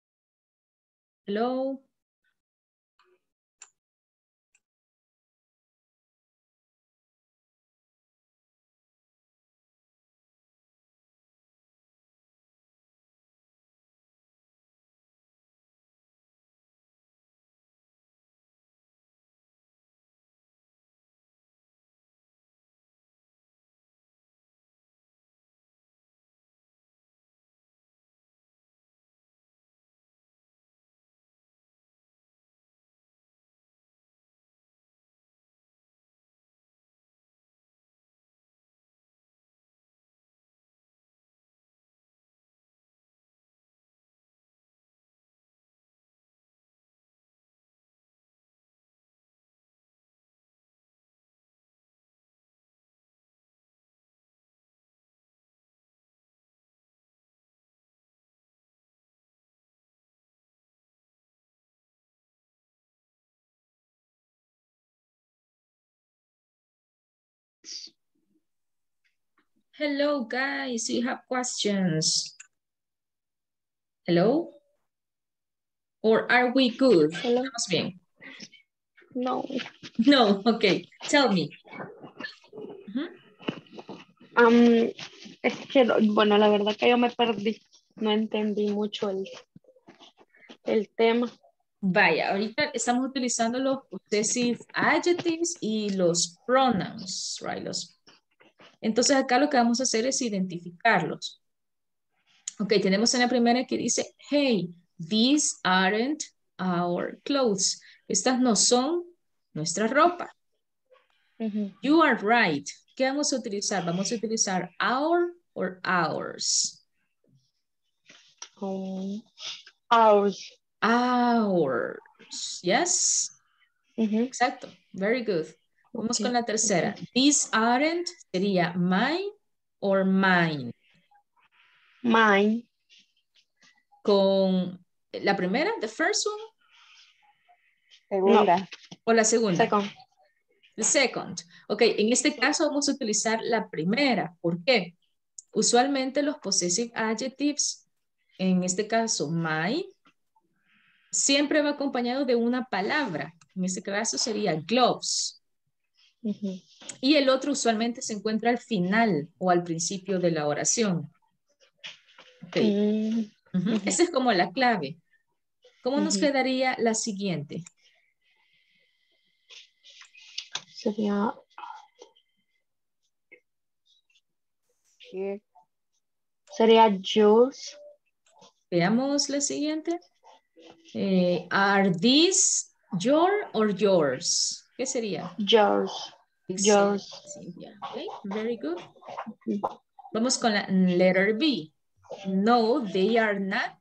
Hello. Hello, guys. You have questions? Hello? Or are we good? Hello. ¿Estamos bien? No. No, okay. Tell me. Ujú. Am, es que, bueno, la verdad que yo me perdí. No entendí mucho el, el tema. Vaya, ahorita estamos utilizando los possessive adjectives y los pronouns, right? Los... Entonces acá lo que vamos a hacer es identificarlos. Ok, tenemos en la primera que dice, hey, these aren't our clothes. Estas no son nuestra ropa. Ujú. You are right. ¿Qué vamos a utilizar? Vamos a utilizar our or ours. Um, ours. Ours. Yes. Ujú. Exacto. Very good. Vamos Ok, con la tercera. ok. These aren't sería mine or mine. Mine. Con la primera, the first one, Segunda. o la segunda. Second. The second. Ok, en este caso vamos a utilizar la primera. ¿Por qué? Usualmente los possessive adjectives, en este caso my, siempre va acompañado de una palabra. En este caso sería gloves. Ujú. Y el otro usualmente se encuentra al final o al principio de la oración. Ok. Mm, Ujú. ujú. Esa es como la clave. ¿Cómo nos Ujú. quedaría la siguiente? Sería Here. sería yours. Veamos la siguiente. Eh, are these your or yours? ¿Qué sería? Yours. Excelente, Yours. Cintia. Okay, very good. Vamos con la letter B. No, they are not.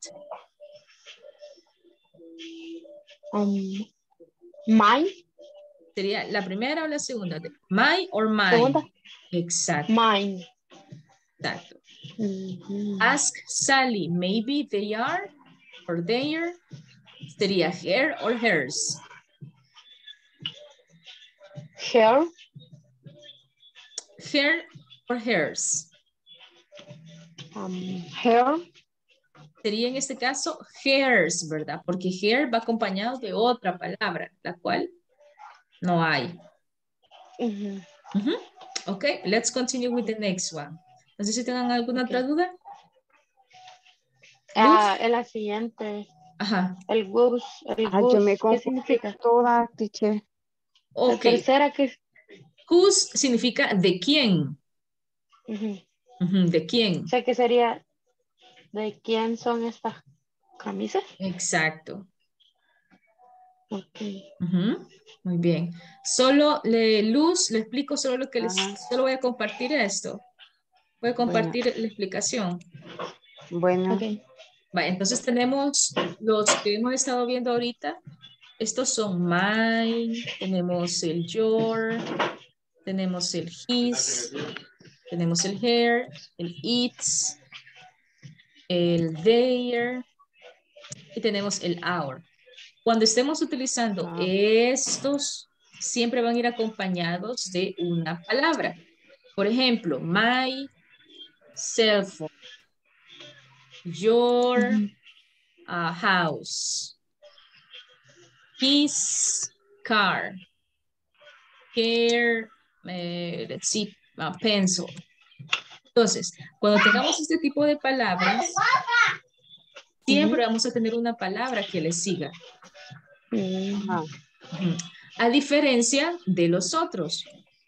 Um, mine. Sería la primera o la segunda. My or mine. Segunda. Exacto. Mine. Exacto. Mm-hmm. Ask Sally, maybe they are or their. Sería her or hers. Her. Her or hers. Um, her. Sería en este caso hers, ¿verdad? Porque her va acompañado de otra palabra, la cual no hay. Mm-hmm. Uh-huh. Ok, let's continue with the next one. No sé si tengan alguna okay. otra duda. Ah, en la siguiente. Ajá. El goose. El ah, goose. yo me ¿Qué significa? Toda, teacher. Ok. La tercera que Whose significa de quién. Uh-huh. Uh-huh. ¿De quién? O sea, que sería ¿de quién son estas camisas? Exacto. Ok. Uh-huh. Muy bien. Solo, le, Luz, le explico solo lo que les... Ajá. Solo voy a compartir esto. Voy a compartir bueno. la explicación. Bueno. Okay. Vale, entonces tenemos los que hemos estado viendo ahorita. Estos son mine, tenemos el your, tenemos el his, tenemos el her, el its, el their y tenemos el our. Cuando estemos utilizando ah. estos, siempre van a ir acompañados de una palabra. Por ejemplo, my cell phone, your mm-hmm. uh, house, his car, her, uh, let's see, uh, pencil. Entonces, cuando tengamos este tipo de palabras, siempre uh-huh. vamos a tener una palabra que le siga. Uh-huh. Uh-huh. A diferencia de los otros.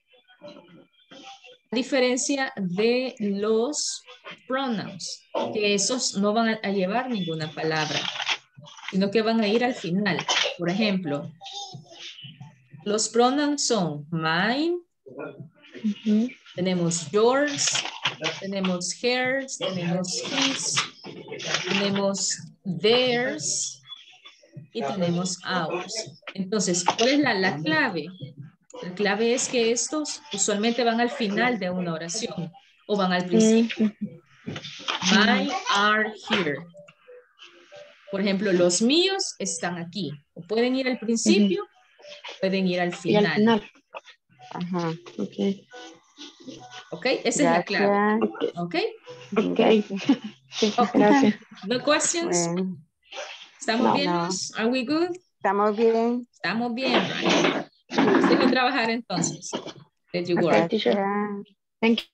A diferencia de los pronouns, que esos no van a llevar ninguna palabra, sino que van a ir al final. Por ejemplo, los pronouns son mine, uh-huh. tenemos yours, tenemos hers, tenemos his, tenemos theirs y tenemos ours. Entonces, ¿cuál es la, la clave? La clave es que estos usualmente van al final de una oración o van al principio. Mine are here. Por ejemplo, los míos están aquí. O pueden ir al principio, uh-huh. pueden ir al final. Y al final. Ajá. Ok. Ok, esa Gracias. Es la clave. Ok. Ok. Sí, okay. Gracias. No questions. Bueno. ¿Estamos no, bien? No. Are we good? Estamos bien. Estamos bien, right? Dejo trabajar entonces. Let you work. Okay, teacher. Thank you.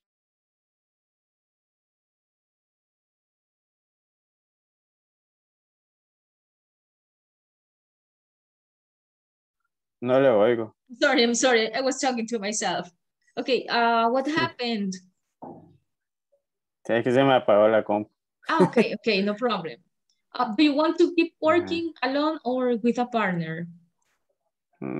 No le oigo. Sorry, I'm sorry. I was talking to myself. Okay, uh, what happened? Es que se me apagó la compu. Ah, okay, okay, no problem. Uh, do you want to keep working uh-huh. alone or with a partner? Mm.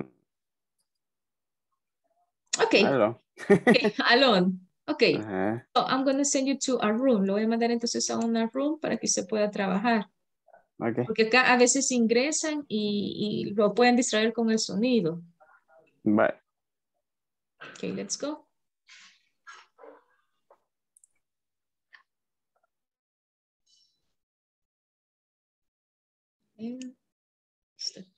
Okay. Alone. Okay, alone. Okay. Uh-huh. So I'm going to send you to a room. Lo voy a mandar entonces a una room para que se pueda trabajar. Okay. Porque acá a veces ingresan y, y lo pueden distraer con el sonido. Bye. Okay, let's go. And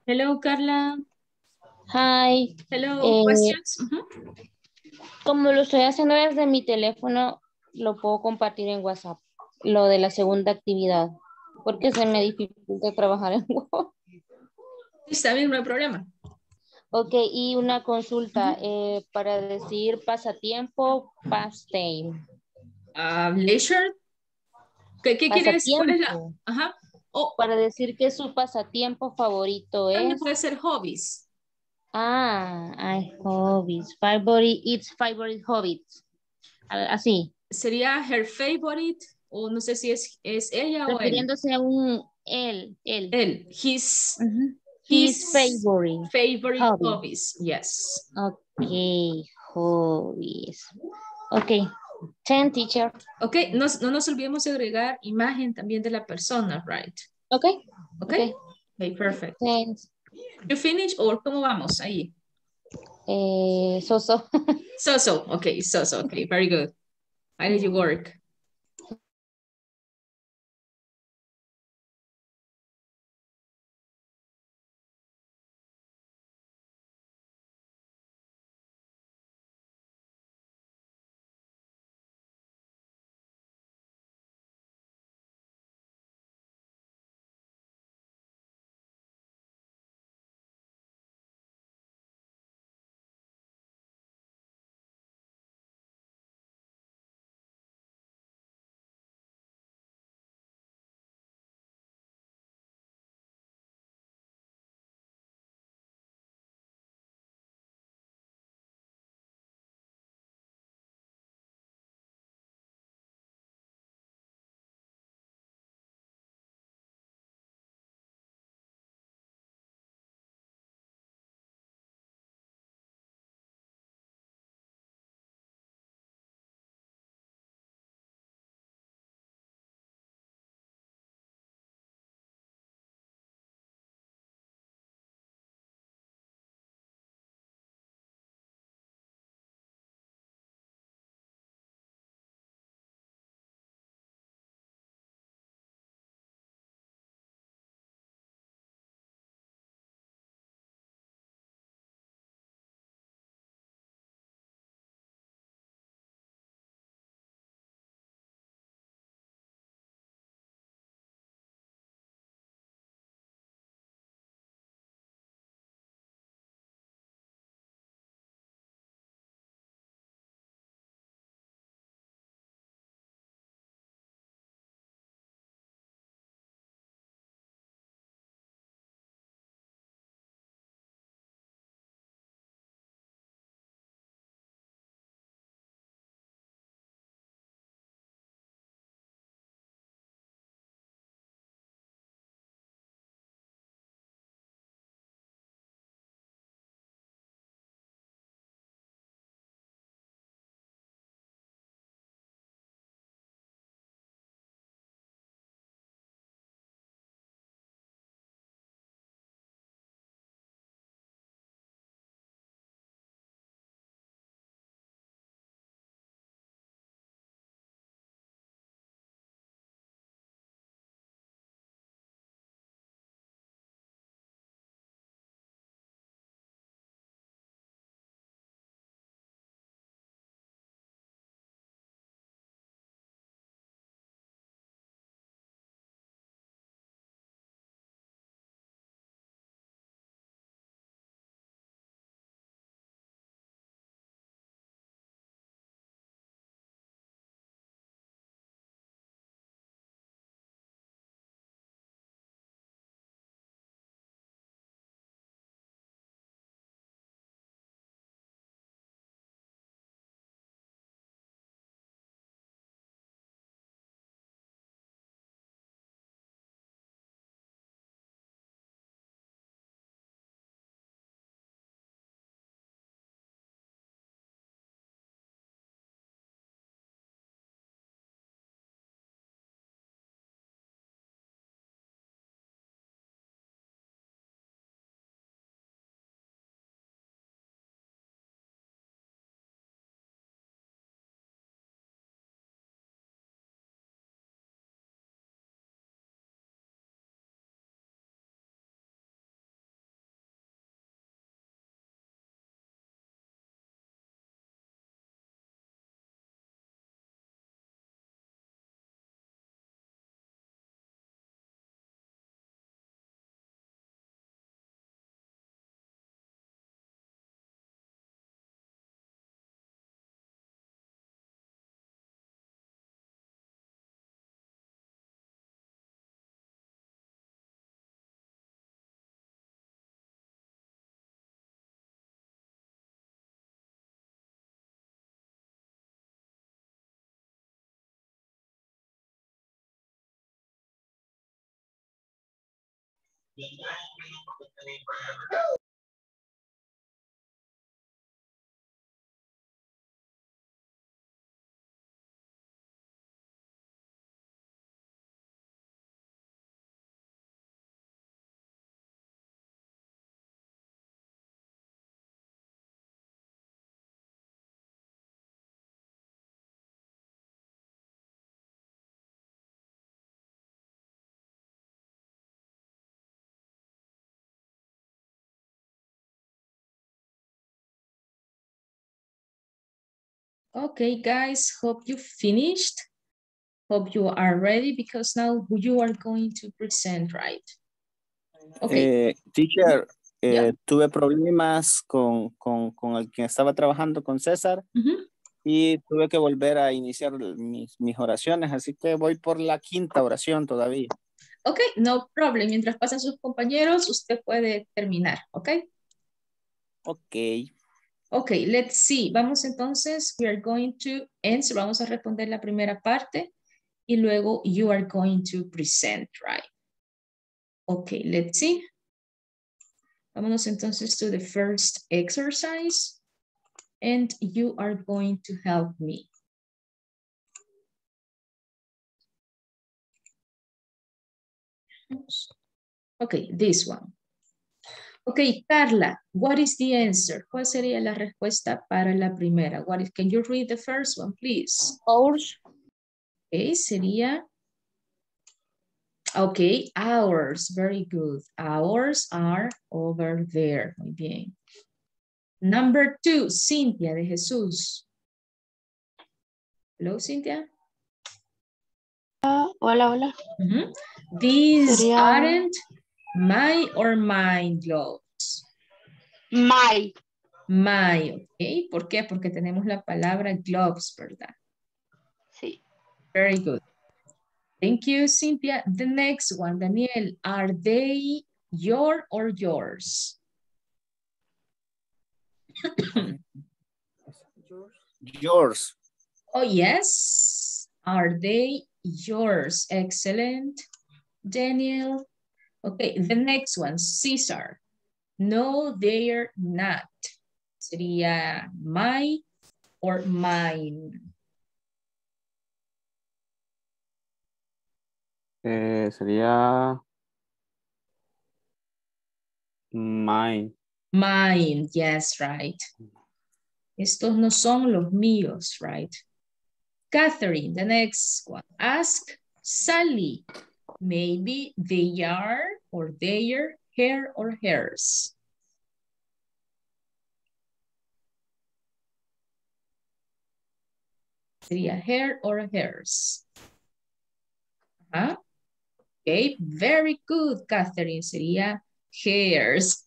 Hello, Carla. Hi. Hello, Eh, questions? Ujú. Como lo estoy haciendo desde mi teléfono, lo puedo compartir en WhatsApp, lo de la segunda actividad, porque se me dificulta trabajar en Word. Está bien, no hay problema. Ok, y una consulta eh, para decir pasatiempo, pastime. Uh, leisure. ¿Qué, qué quiere decir? ¿Cuál es la? Pasatiempo. Ajá. O Para decir que su pasatiempo favorito también es. puede ser hobbies. Ah, hay hobbies. Favorite, it's favorite hobbies. A- Así. Sería her favorite, o no sé si es, es ella o él. Refiriéndose a un él, él. Él. His, Ujú. his His favorite favorite hobby. hobbies. Yes. Ok, hobbies. Ok, ten teacher. Ok, no, no nos olvidemos de agregar imagen también de la persona, right? Ok. Ok. Ok. Ok, perfect. Thanks. You finish or cómo vamos ahí? Eh, so so. So so. Okay, so so. Okay, very good. How did you work? Okay, guys, hope you finished. Hope you are ready because now you are going to present, right? Okay. Eh, teacher, eh, Yeah. tuve problemas con, con, con el que estaba trabajando con César Mhm. y tuve que volver a iniciar mis, mis oraciones, así que voy por la quinta oración todavía. Okay, no problem. Mientras pasan sus compañeros, usted puede terminar, okay? Ok. Okay, let's see. Vamos entonces, we are going to answer. Vamos a responder la primera parte y luego you are going to present, right? Okay, let's see. Vámonos entonces to the first exercise and you are going to help me. Okay, this one. Okay, Carla, what is the answer? ¿Cuál sería la respuesta para la primera? What is, can you read the first one, please? Hours. Okay, sería... Okay, ours, very good. Ours are over there. Muy bien. Number two, Cynthia de Jesús. Hello, Cynthia. Uh, hola, hola. Mm-hmm. These Sería... aren't my or mine gloves. My. My, ok. ¿Por qué? Porque tenemos la palabra gloves, ¿verdad? Sí. Very good. Thank you, Cynthia. The next one, Daniel. Are they your or yours? Yours. Oh, yes. Are they yours? Excellent. Daniel. Okay, the next one, Cesar. No, they're not. Sería my or mine. Eh, sería mine. Mine, yes, right. Estos no son los míos, right? Catherine, the next one. Ask Sally. Maybe they are or their, her or hers. Sería her or hers. Uh-huh. Okay, very good, Catherine. Sería hairs.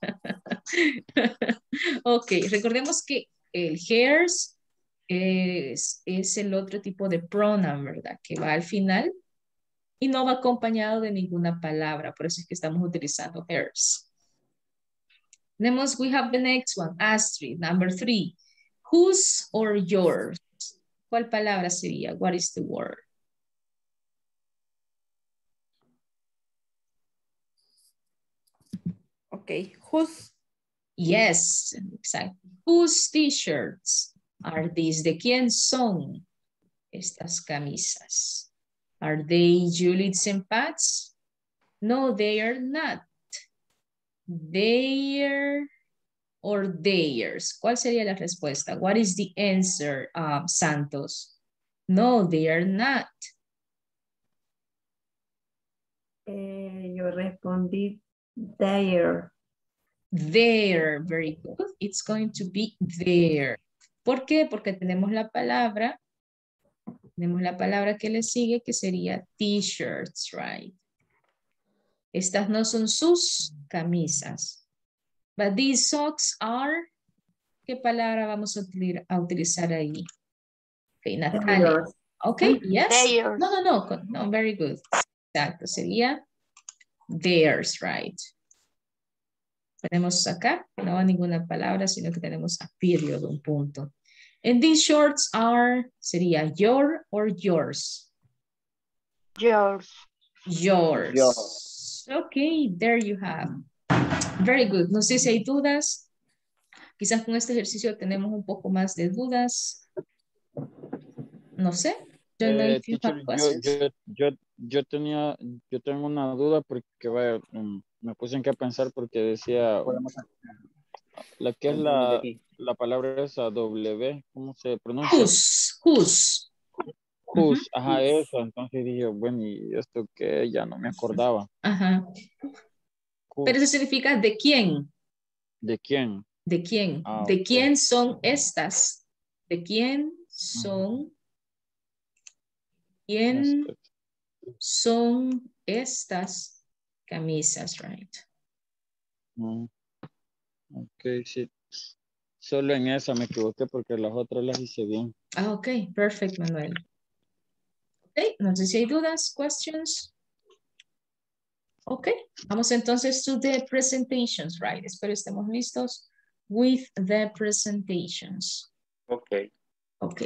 Ok, recordemos que el hairs es, es el otro tipo de pronoun, ¿verdad? Que va al final y no va acompañado de ninguna palabra. Por eso es que estamos utilizando hairs. Tenemos, we have the next one, Astrid, number three. Whose or yours? ¿Cuál palabra sería? What is the word? Okay, whose? Yes, exactly. Whose t-shirts are these? ¿De quién son estas camisas? Are they Julie's and Pat's? No, they are not. They're or theirs. ¿Cuál sería la respuesta? What is the answer, um, Santos? No, they are not. Eh, yo respondí there. There, very good. It's going to be there. ¿Por qué? Porque tenemos la palabra, tenemos la palabra que le sigue que sería t-shirts, right? Estas no son sus camisas. But these socks are, ¿qué palabra vamos a, util a utilizar ahí? Okay, Natalia. Okay, yes. Theirs. No, no, no, no, very good. Exacto, sería theirs, right? Tenemos acá, no va ninguna palabra, sino que tenemos a period, un punto. And these shorts are, sería your or yours? Yours. Yours. Yours. Okay, there you have. Very good. No sé si hay dudas. Quizás con este ejercicio tenemos un poco más de dudas. No sé. Don't know Eh, if you teacher, have yo, questions. yo, yo, yo tenía, yo tengo una duda porque vaya, mm, me puse en qué pensar porque decía, la que es la, la palabra esa W, ¿cómo se pronuncia? Whose, whose. Whose, ajá, eso. Entonces dije, bueno, ¿y esto qué? Ya no me acordaba. Ajá. Pero eso significa de quién. ¿De quién? ¿De quién? Ah, ¿De ok. quién son estas? ¿De quién son? ¿Quién Este, son estas camisas, right? mm, ok, sí. Solo en esa me equivoqué porque las otras las hice bien. Ah, ok, perfect, Manuel. Ok, no sé si hay dudas, questions. Ok, vamos entonces to the presentations, right? Espero estemos listos with the presentations. Ok. Ok.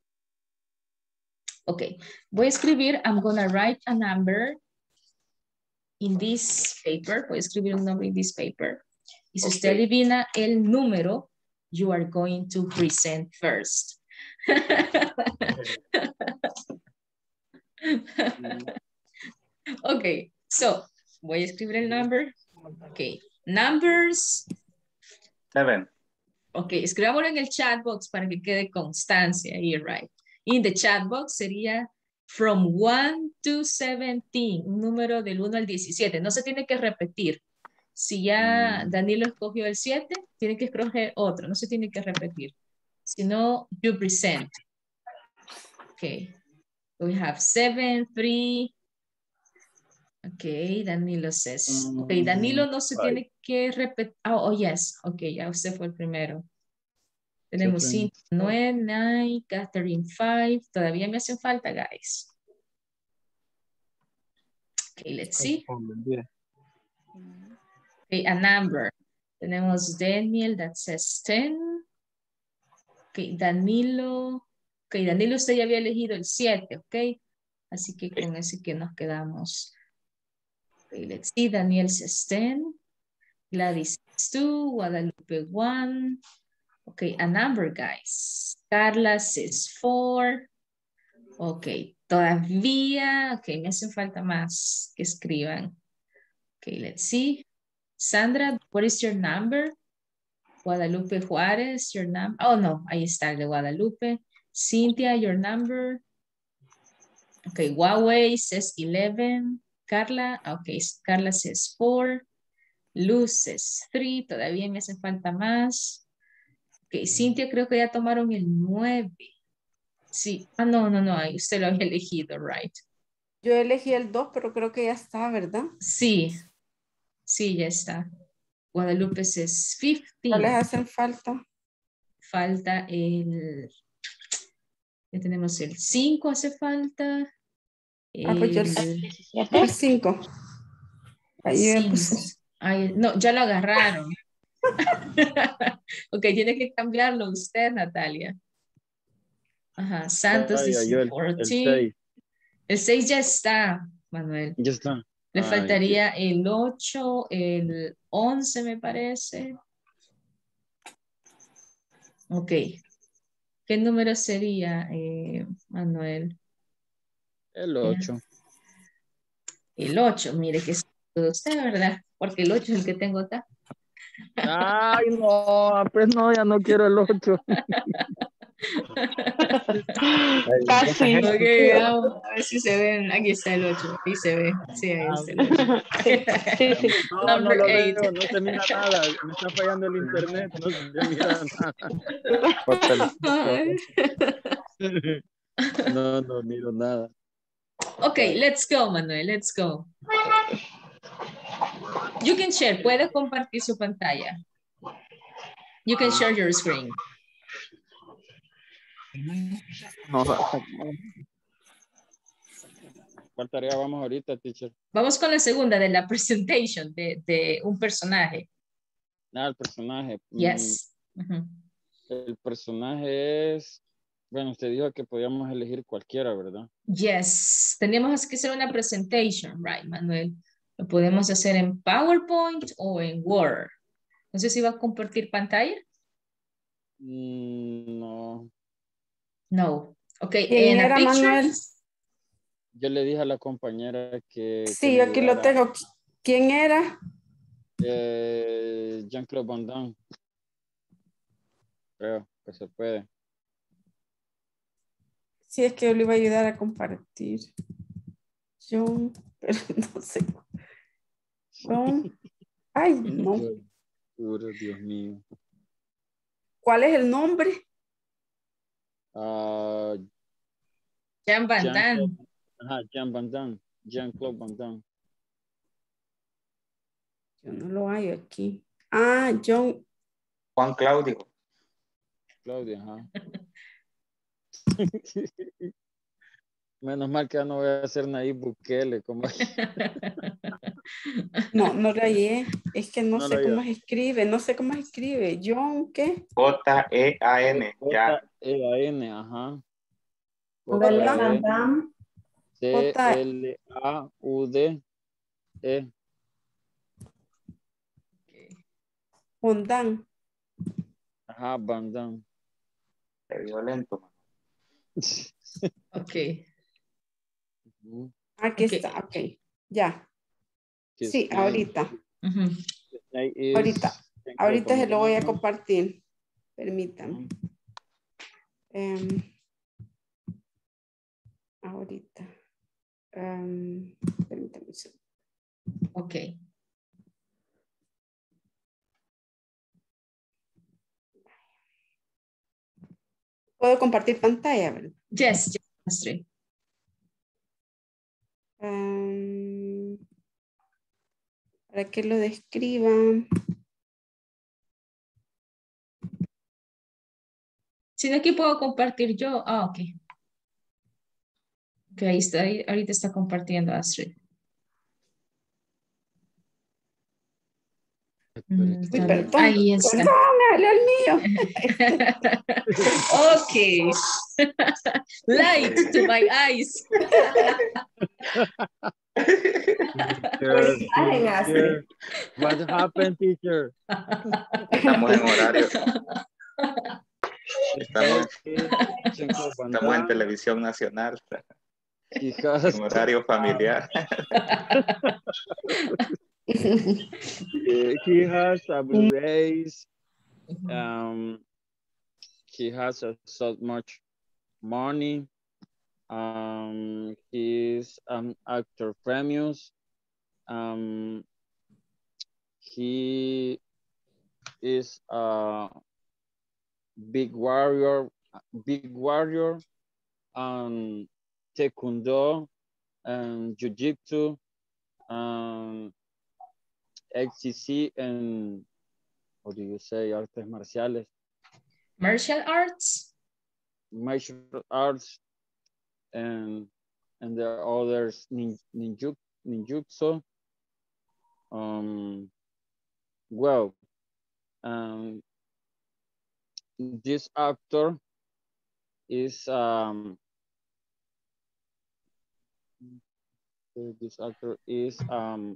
Ok, voy a escribir, I'm gonna write a number in this paper. Voy a escribir un nombre in this paper. Y si usted Ok. adivina el número, you are going to present first. Ok, so, voy a escribir el number. Ok, numbers. Seven. Ok, escribámoslo en el chat box para que quede constancia ahí, right? In the chat box sería from one to seventeen, un número del uno al diecisiete. No se tiene que repetir. Si ya Danilo escogió el siete, tiene que escoger otro, no se tiene que repetir. Si no, you present. Ok, we have seven, three. Ok, Danilo says. Ok, Danilo no se Five. tiene que repetir. Oh, oh, yes. Ok, ya usted fue el primero. Tenemos cinco, nueve, nueve, Catherine, five. Todavía me hacen falta, guys. Okay, let's see. Okay, a number. Tenemos Daniel that says ten. Okay, Danilo. Okay, Danilo usted ya había elegido el siete, ok. Así que con ese que nos quedamos. Okay, let's see. Daniel says ten. Gladys says two. Guadalupe one. Okay, a number, guys. Carla says four. Ok, todavía, ok, me hacen falta más que escriban. Ok, let's see. Sandra, what is your number? Guadalupe Juárez, your number. Oh, no, ahí está el de Guadalupe. Cynthia, your number. Ok, Huawei says eleven. Carla, ok, Carla says four. Luz says three, todavía me hacen falta más. Ok, Cynthia creo que ya tomaron el nueve. Sí, ah, no, no, no, ahí usted lo había elegido, right? Yo elegí el dos, pero creo que ya está, ¿verdad? Sí, sí, ya está. Guadalupe es quince. ¿Cuáles hacen falta? Falta el... Ya tenemos el cinco, hace falta. Ah, pues yo el, El, el cinco. Ahí el me puse. cinco. Ay, no, ya lo agarraron. Ok, tiene que cambiarlo usted, Natalia. Ajá, Santos Vaya, dice yo el, catorce. el seis. El seis ya está, Manuel. Ya está. Le Ay, faltaría el ocho, el once me parece. Ok. ¿Qué número sería, eh, Manuel? el ocho. El ocho, mire que es de usted, ¿verdad? Porque el ocho es el que tengo acá. Ay, no, pues no, ya no quiero el ocho. Casi. Ok, vamos a ver si se ven. Aquí está el ocho, ahí se ve. Sí, ahí está el ocho. Sí, sí. No, no Number lo eight. veo, no se mira nada. Me está fallando el internet, no se mira nada. No, no miro nada. Ok, let's go, Manuel, let's go. You can share, puede compartir su pantalla. You can share your screen. No, ¿Cuál tarea vamos ahorita, teacher? Vamos con la segunda de la presentation de, de un personaje. Ah, el personaje. Yes. Mm, uh-huh. El personaje es... Bueno, usted dijo que podíamos elegir cualquiera, ¿verdad? Yes. Teníamos que hacer una presentation, right, Manuel? Lo podemos hacer en PowerPoint o en Word. No sé si va a compartir pantalla. Mm, no. No. Ok, ¿Quién en a era, picture. Manuel? Yo le dije a la compañera que... que Sí, me yo aquí lo ayudara. tengo. ¿Quién era? Eh, Jean-Claude Van Damme. Creo que se puede. Sí, es que yo le iba a ayudar a compartir. John, pero no sé. John. Ay, no. Dios, puro Dios mío. ¿Cuál es el nombre? Ah, Jean Van Jean Damme. Claude, ajá, Jean Van Damme. Jean-Claude Van Damme. Yo no lo hallo aquí. Ah, John. Juan Claudio. Claudia, ajá. Menos mal que ya no voy a hacer Nayib Bukele. Como... No, no lo hallé. Es que no, No sé lo cómo hallé. se escribe. No sé cómo se escribe. John, ¿qué? J E A N. Ya. J E A N, ajá. Póngale J- Van Damme. C L A U D E. Hondan. Ajá, Van Damme. Qué violento. Ok. Ujú. Aquí Ok. está, ok. Ya. His Sí, name- ahorita. Ujú. his name is Ahorita. Jean-Claude Ahorita Van se lo voy a Damme. compartir. Permítanme. Em, ahorita. Em, permítame un segundo. Ok. Puedo compartir pantalla, ¿verdad? Yes, yes, Astrid. Em, para que lo describan. Si de aquí puedo compartir yo. Ah, ok. Ok, ahí está. Ahí, ahorita está compartiendo Astrid. Mm, Uy, está bien. perdón, Ahí está. perdón, háblale al mío. Ok. Light to my eyes. Teacher, Paren, Astrid. teacher. What happened, teacher? Estamos en horario. Estamos, Jean-Claude Van estamos en Damme. televisión nacional. He has En horario familiar. Uh, he has a blue eyes. Um, he has uh, so much money. Um, he's an actor famous. Um, he is a big warrior, big warrior, um, taekwondo, and jiu-jitsu, um, X C C, and what do you say, artes marciales, Martial arts. martial arts, and and there are others, nin, ninju, ninjutsu. Um, well, um, this actor is um, this actor is um,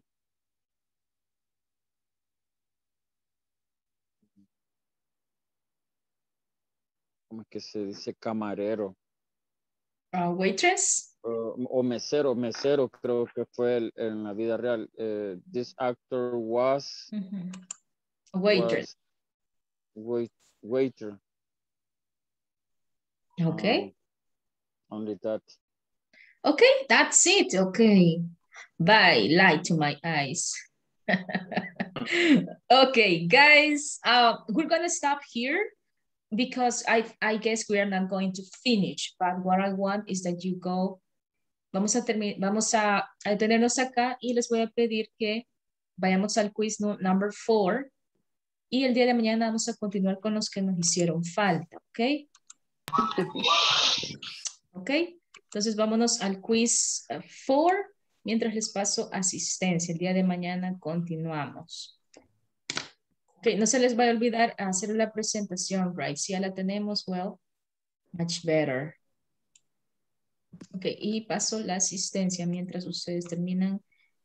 ¿cómo es que se dice? Camarero. Uh, waitress. Uh, o mesero, mesero creo que fue el, en la vida real. Uh, this actor was, Mm-hmm. A waitress. was wait, waiter. Okay. Um, only that. Okay, that's it. Okay. Bye. Light to my eyes. Okay, guys, uh, we're gonna stop here because I, I guess we are not going to finish, but what I want is that you go, vamos a terminar, vamos a, a detenernos acá y les voy a pedir que vayamos al quiz no, number four y el día de mañana vamos a continuar con los que nos hicieron falta, ¿ok? ¿Ok? Entonces vámonos al quiz uh, four mientras les paso asistencia. El día de mañana continuamos. Ok, no se les va a olvidar hacer la presentación, right? Si ya la tenemos, well, much better. Ok, y paso la asistencia mientras ustedes terminan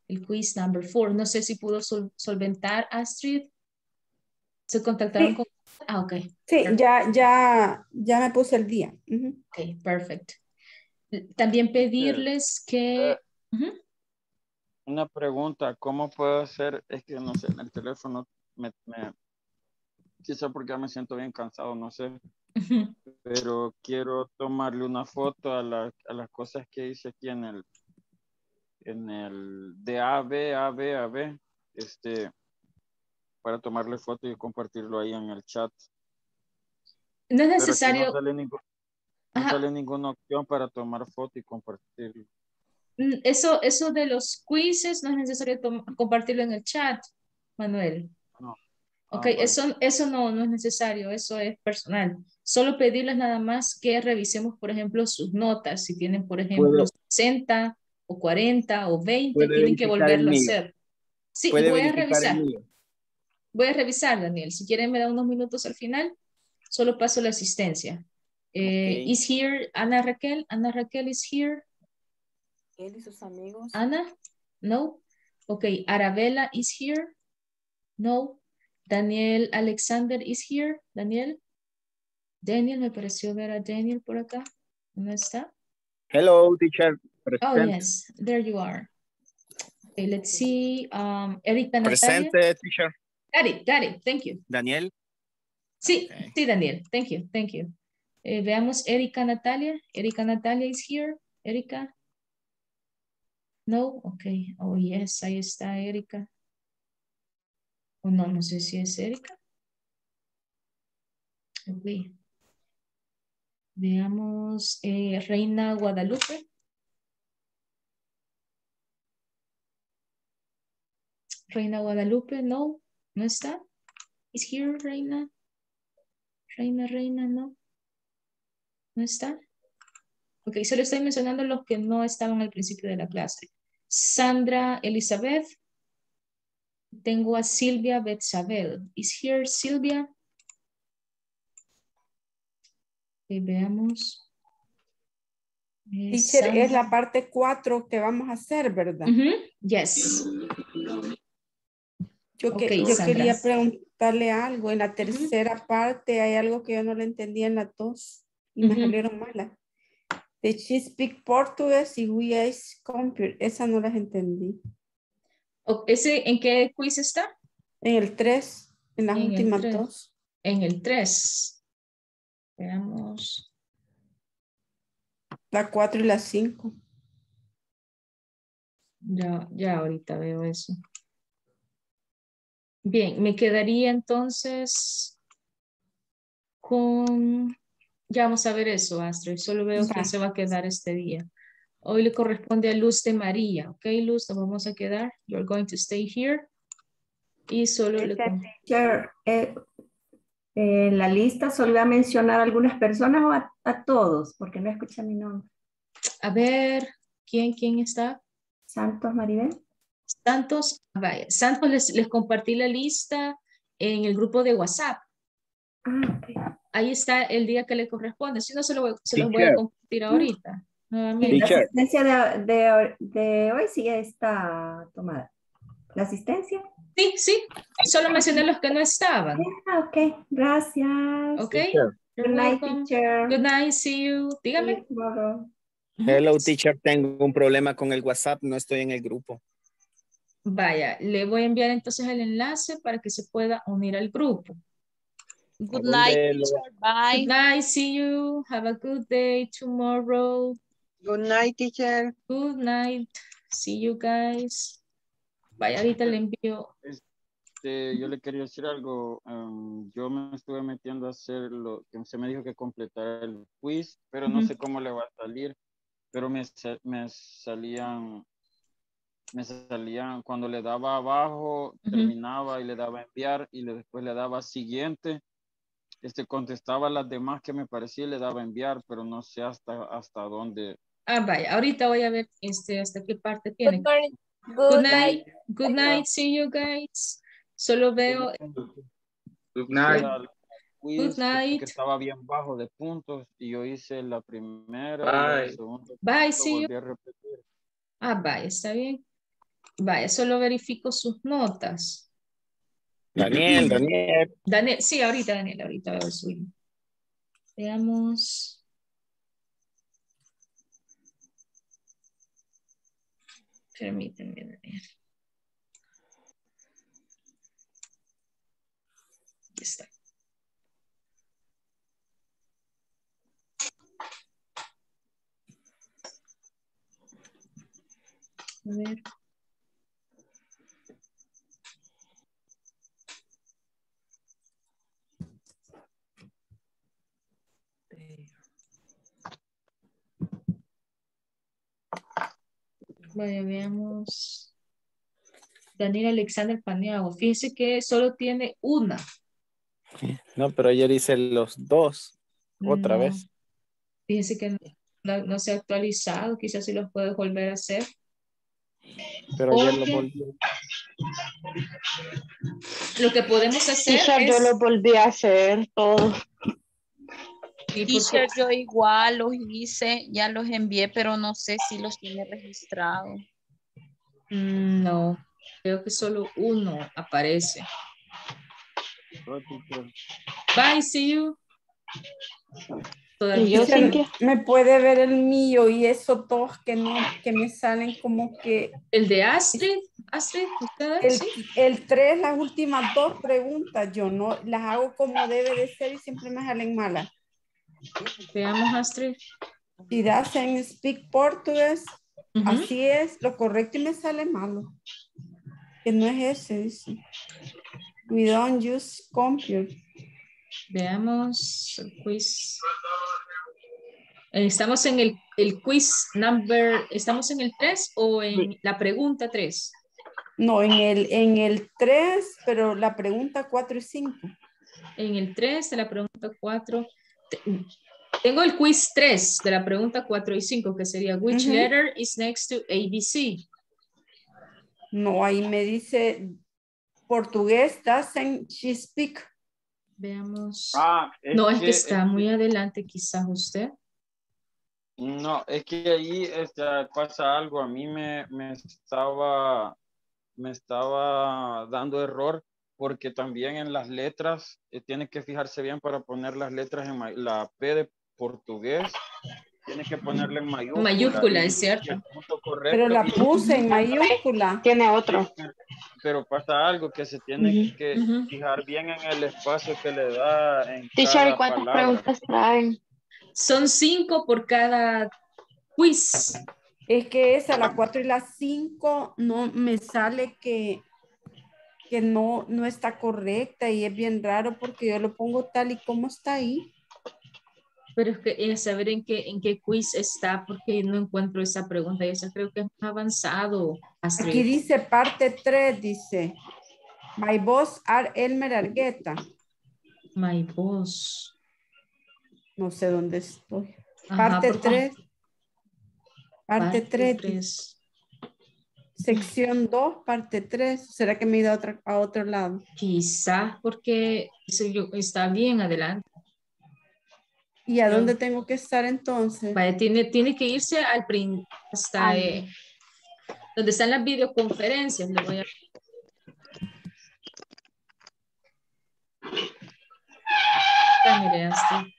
el quiz number four. No sé si pudo sol solventar, Astrid. ¿Se contactaron Sí. con? Ah, ok. Sí, Perfect. ya, ya, ya me puse el día. Ujú. Ok, perfect. También pedirles que... Eh, Ujú. Una pregunta, ¿cómo puedo hacer? Es que no sé, en el teléfono me, me quizá porque ya me siento bien cansado, no sé, Ujú. pero quiero tomarle una foto a, la- a las cosas que hice aquí en el, en el de A, B, A, B, A, B, este, para tomarle foto y compartirlo ahí en el chat. No es Pero aquí no necesario... sale, ningún, no Ajá. sale ninguna opción para tomar foto y compartirlo. Mm, Eso, eso de los quizzes no es necesario tom- compartirlo en el chat, Manuel. No. Ok, Ah, vale. eso, eso no, no es necesario, eso es personal. Solo pedirles nada más que revisemos, por ejemplo, sus notas. Si tienen, por ejemplo, Puedo, sesenta o cuarenta o veinte, puede tienen que verificar el volverlo a mío. hacer. Sí, Puede voy a verificar el revisar. mío. Voy a revisar, Daniel. Si quieren, me da unos minutos al final. Solo paso la asistencia. Eh, Ok. is here Ana Raquel? Ana Raquel is here. Él y sus amigos. Ana? No. Ok, Arabella is here. No. Daniel Alexander is here. Daniel. Daniel, me pareció ver a Daniel por acá. ¿No está? Hello, teacher. Oh, Present. yes. There you are. Okay, let's see. Um, Erika Natalia. Presente, teacher. Got it, got it. Thank you. Daniel. Sí, Okay. sí, Daniel. Thank you, thank you. Eh, veamos Erika Natalia. Erika Natalia is here. Erika. No, okay. Oh, yes, ahí está Erika. O no, no sé si es Erika. Ok. Veamos eh, Reina Guadalupe. Reina Guadalupe, no, no está. Is here, Reina. Reina, Reina, no. No está. Ok, solo estoy mencionando los que no estaban al principio de la clase. Sandra Elizabeth. Tengo a Silvia Betzabel. Is here Silvia? Ok, veamos. Eh, Teacher, es Sandra. la parte cuatro que vamos a hacer, ¿verdad? Ujú, yes. Yo, que, Ok, yo Sandra. quería preguntarle algo. En la tercera parte hay algo que yo no le entendía en las dos y me Ujú. salieron malas. De she speak Portuguese y we is computer. Esa no las entendí. O- ¿Ese en qué quiz está? En el tres, en las En el últimas tres. dos. En el tres. Veamos. La cuatro y la cinco. Ya, ya ahorita veo eso. Bien, me quedaría entonces con... Ya vamos a ver eso, Astrid. Solo veo quién Va. se va a quedar este día. Hoy le corresponde a Luz de María. Ok, Luz, nos vamos a quedar. You're going to stay here. Y solo le... con- Teacher, eh, eh, la lista solo voy a mencionar a algunas personas o a, a todos, porque no escuché mi nombre. A ver, ¿quién, quién está? Santos Maribel. Santos, vaya. Santos les, les compartí la lista en el grupo de WhatsApp. Ah, ok. Ahí está el día que le corresponde. Si no, se, lo, se los voy a Teacher. compartir ahorita. Y la Nuevamente. Teacher. asistencia de, de, de hoy sí ya está tomada. ¿La asistencia? Sí, sí. Solo mencioné los que no estaban. Ah, ok. Gracias. Ok. Teacher. You're Good night, welcome. teacher. Good night. See you. See Dígame. you tomorrow. Ujú. Hello, teacher. Tengo un problema con el WhatsApp. No estoy en el grupo. Vaya, le voy a enviar entonces el enlace para que se pueda unir al grupo. Good ¿A night, dónde lo- teacher. Good Bye. night. See you. Have a good day tomorrow. Good night, teacher. Good night. See you guys. Vaya, ahorita le envío. Este, yo le quería decir algo. um, yo me estuve metiendo a hacer lo que se me dijo que completara el quiz, pero no Ujú. sé cómo le va a salir. Pero me, sa- me salían, me salían, cuando le daba abajo, Ujú. terminaba y le daba enviar y le, después le daba siguiente. Este, contestaba las demás que me parecía y le daba enviar, pero no sé hasta, hasta dónde. Ah, vaya, ahorita voy a ver este, hasta qué parte Good tiene. morning. Good Good night. night. Good night. See you guys. Solo veo. Good night. Era el quiz Good que, night. que estaba bien bajo de puntos y yo hice la primera y la Bye. segunda. Bye. Lo See you. volví a repetir. Ah, bye. Está bien. Vaya, solo verifico sus notas. Daniel, Daniel. Daniel, sí, ahorita, Daniel, ahorita veo el suyo. Veamos. Permítanme, Daniel. Aquí está. A ver. Vaya, veamos. Daniel Alexander Paniagua. Fíjese que solo tiene una. No, pero ayer hice los dos. Otra No, vez. fíjese que no, no se ha actualizado. Quizás si los puedes volver a hacer. Pero ayer lo Porque volví. lo que podemos hacer Teacher, es... yo lo volví a hacer todo. Sí, Teacher, porque- yo igual los hice, ya los envié, pero no sé si los tiene registrados. Mm, no, creo que solo uno aparece. Bye, see you. Todavía Teacher, me puede ver el mío y esos dos que no, que me salen como que... El de Astrid, Astrid, ¿usted? El, Sí. el tres, las últimas dos preguntas, yo no las hago como debe de ser y siempre me salen malas. Veamos, Astrid. Si hacen speak portugués, Ujú. así es, lo correcto y me sale malo. Que no es ese, dice. We don't use computer. Veamos el quiz. Eh, Estamos en el, el quiz number, ¿estamos en el tres o en la pregunta tres? No, en el, en el tres, pero la pregunta cuatro y cinco. En el tres de la pregunta cuatro. Te- Tengo el quiz tres de la pregunta cuatro y cinco, que sería, which Ujú. letter is next to A B C? No, ahí me dice portugués, doesn't she speak? Veamos. Ah, es No, es que que- está es muy adelante quizás usted. No, es que ahí este, pasa algo. A mí me, me estaba me estaba dando error porque también en las letras eh, tiene que fijarse bien para poner las letras en ma- la P de portugués. Tiene que ponerla en mayúscula. Mayúscula, y- es cierto. y el punto correcto- Pero la y- puse en mayúscula. Tiene otro. Pero pasa algo que se tiene Ujú. que fijar bien en el espacio que le da en Teacher, ¿y cada cuántas palabra. preguntas traen? Son cinco por cada quiz. Es que esa, la cuatro y la cinco, no me sale que, que no, no está correcta y es bien raro porque yo lo pongo tal y como está ahí. Pero es que es saber en qué, en qué quiz está, porque no encuentro esa pregunta. Y esa creo que es más avanzado, Astrid. Aquí dice parte tres, dice, my boss are Elmer Argueta. My boss. No sé dónde estoy. Ajá, Parte porque- tres. Parte Parte tres. tres. Sección dos, parte tres. ¿Será que me he ido a otro, a otro lado? Quizás porque ese yo- está bien adelante. ¿Y a Yo- dónde tengo que estar entonces? Vaya, tiene, tiene que irse al prin- hasta Al- eh, donde están las videoconferencias. Le voy a... Ah, mire, Astrid.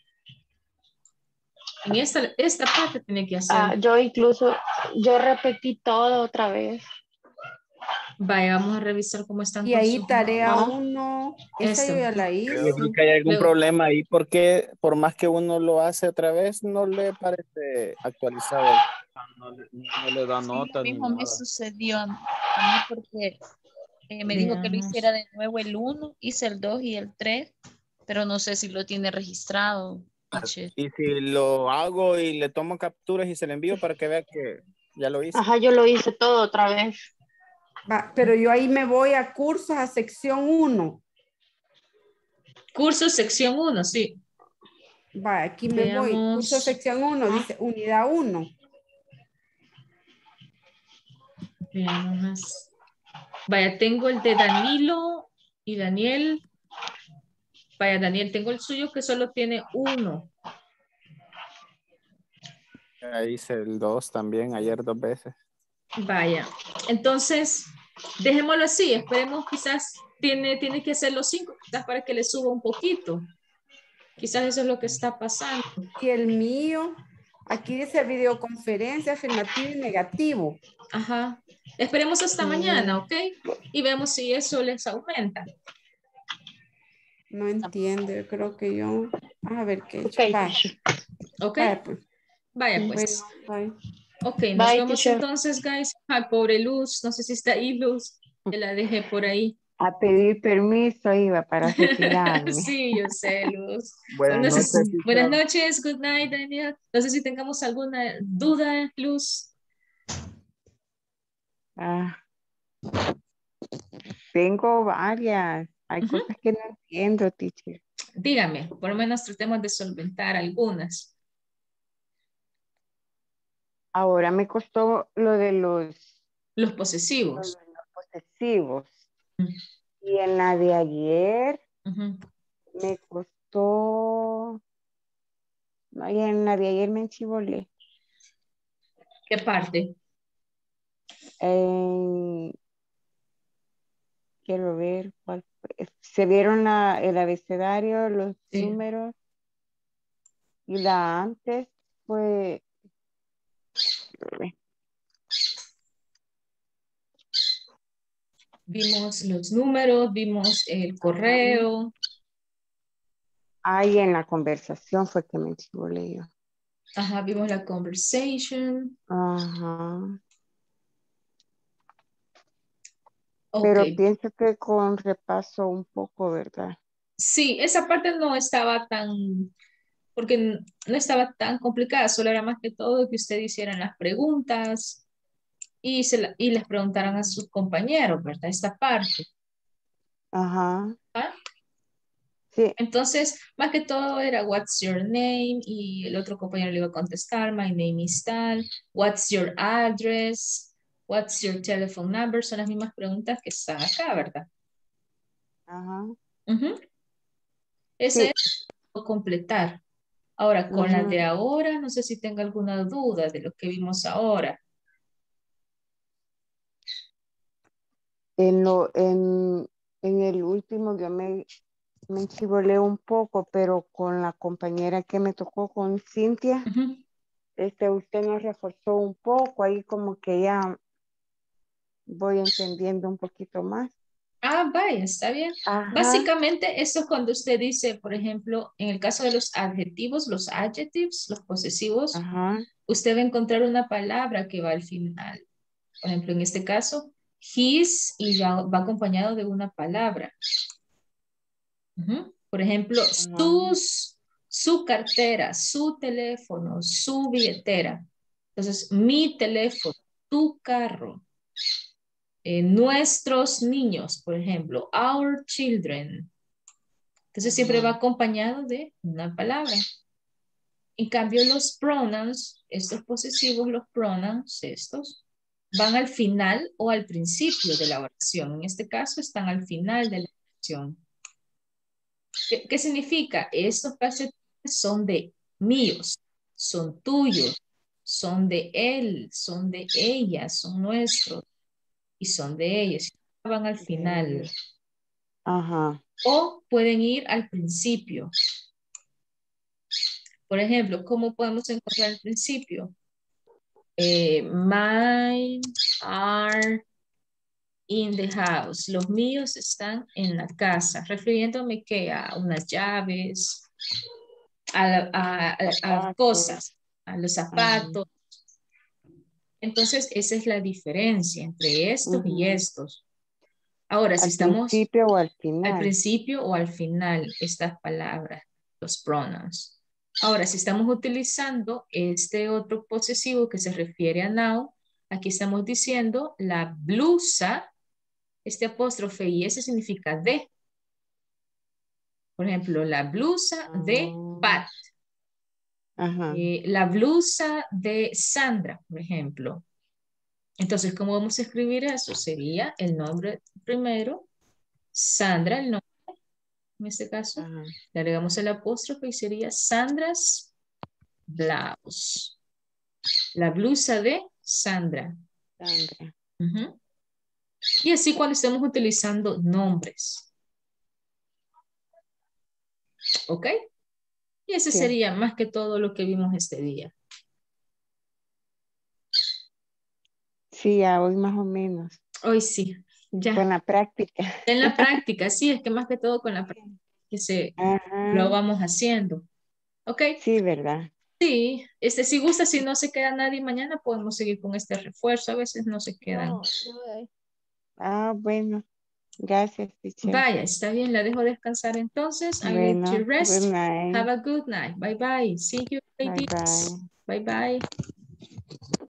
En esta, esta parte tiene que hacer. Ah, yo incluso, yo repetí todo otra vez. Vaya, vamos a revisar cómo están Y con ahí sus tarea notas. uno, esa Esto. yo ya la hice. Yo creo que hay algún Luego- problema ahí porque por más que uno lo hace otra vez, no le parece actualizado. No le, no le da Sí, nota lo ni mismo me nada. sucedió a mí a mí porque eh, me dijo que lo Veamos. hiciera de nuevo el uno, hice el dos y el tres, pero no sé si lo tiene registrado. teacher. Y si lo hago y le tomo capturas y se le envío para que vea que ya lo hice. Ajá, yo lo hice todo otra vez. Va, pero yo ahí me voy a cursos, a sección uno. Curso sección uno, sí. Va, aquí me voy. Veamos. Curso sección uno, dice unidad uno. Veamos más. Vaya, tengo el de Danilo y Daniel. Vaya, Daniel, tengo el suyo que solo tiene uno. Ahí hice el dos también, ayer dos veces. Vaya. Entonces, dejémoslo así. Esperemos, quizás tiene, tiene que hacer los cinco, quizás para que le suba un poquito. Quizás eso es lo que está pasando. Y el mío, aquí dice videoconferencia, afirmativo y negativo. Ajá. Esperemos hasta Mm. mañana, ¿ok? Y vemos si eso les aumenta. No entiendo, yo creo que yo... A ver qué he hecho. Ok. Vaya. ¿Ok? Vaya, pues. Vaya, pues. Bueno, bye. Ok, nos Bye, vemos teacher. entonces, guys. Ay, pobre Luz. No sé si está ahí, Luz. Que la dejé por ahí. A pedir permiso iba para retirarme. Sí, yo sé, Luz. Buenas No sé noches, si- teacher. buenas noches, good night, Daniel. No sé si tengamos alguna duda, Luz. Ah, tengo varias. Hay Ujú. cosas que no entiendo, teacher. Dígame, por lo menos tratemos de solventar algunas. Ahora me costó lo de los, Los lo posesivos. de los posesivos. Ujú. Y en la de ayer Ujú. me costó... Ay, en la de ayer me enchivolé. ¿Qué parte? En- Quiero ver cuál fue. Se vieron la, el abecedario, los Sí. números. Y la antes fue... Vimos los números, vimos el correo. Ahí en la conversación fue que me enchivolé yo. Ajá, vimos la conversation. Ajá. Ok. Pero pienso que con repaso un poco, ¿verdad? Sí, esa parte no estaba tan, porque n- no estaba tan complicada, solo era más que todo que usted hicieran las preguntas y, se la- y les preguntaran a sus compañeros, ¿verdad? Esta parte. Ajá. ¿Ah? Sí. Entonces, más que todo era what's your name y el otro compañero le iba a contestar, my name is tal, what's your address, what's your telephone number, son las mismas preguntas que están acá, ¿verdad? Ajá. Ujú. Ese Sí. es lo completar. Ahora, con la Ujú. de ahora, no sé si tenga alguna duda de lo que vimos ahora. En, lo, en, en el último yo me, me enchivolé un poco, pero con la compañera que me tocó, con Cintia, Ujú. este, usted nos reforzó un poco, ahí como que ya voy entendiendo un poquito más. Ah, vaya, está bien. Ajá. Básicamente, eso es cuando usted dice, por ejemplo, en el caso de los adjetivos, los adjectives, los posesivos, Ajá. usted va a encontrar una palabra que va al final. Por ejemplo, en este caso, his y ya va acompañado de una palabra. Ujú. Por ejemplo, sus, su cartera, su teléfono, su billetera. Entonces, mi teléfono, tu carro, eh, nuestros niños, por ejemplo, our children. Entonces, siempre va acompañado de una palabra. En cambio, los pronouns, estos posesivos, los pronouns, estos, van al final o al principio de la oración. En este caso, están al final de la oración. ¿Qué, qué significa? Estos calcetines son de míos, son tuyos, son de él, son de ella, son nuestros y son de ellos. Van al final. Ajá. O pueden ir al principio. Por ejemplo, ¿cómo podemos encontrar el principio? Eh, mine are in the house. Los míos están en la casa, refiriéndome que a unas llaves, a, la- a- a- a cosas, a los zapatos. Entonces, esa es la diferencia entre estos y Ujú. estos. Ahora, si Al estamos principio o al al final. principio o al final, estas palabras, los pronouns. Ahora, si estamos utilizando este otro posesivo que se refiere a now, aquí estamos diciendo la blusa, este apóstrofe y ese significa de. Por ejemplo, la blusa de Pat. Ajá. Eh, la blusa de Sandra, por ejemplo. Entonces, ¿cómo vamos a escribir eso? Sería el nombre primero, Sandra, el nombre, en este caso. Ajá. Le agregamos el apóstrofe y sería Sandra's blouse. La blusa de Sandra. Sandra. Ujú. Y así cuando estemos utilizando nombres. ¿Ok? Y ese Sí. sería más que todo lo que vimos este día. Sí, ya hoy más o menos. Hoy sí, ya. Con la práctica. En la práctica, sí, es que más que todo con la práctica que se lo Ajá. vamos haciendo. ¿Ok? Sí, ¿verdad? Sí, este, si gusta, si no se queda nadie mañana, podemos seguir con este refuerzo. A veces no se quedan. Ah, bueno. Gracias, teacher. Vaya, está bien, la dejo descansar entonces. I let you Bueno, rest. good night. Have a good night. Bye bye. See you, Bye ladies. bye. Bye bye.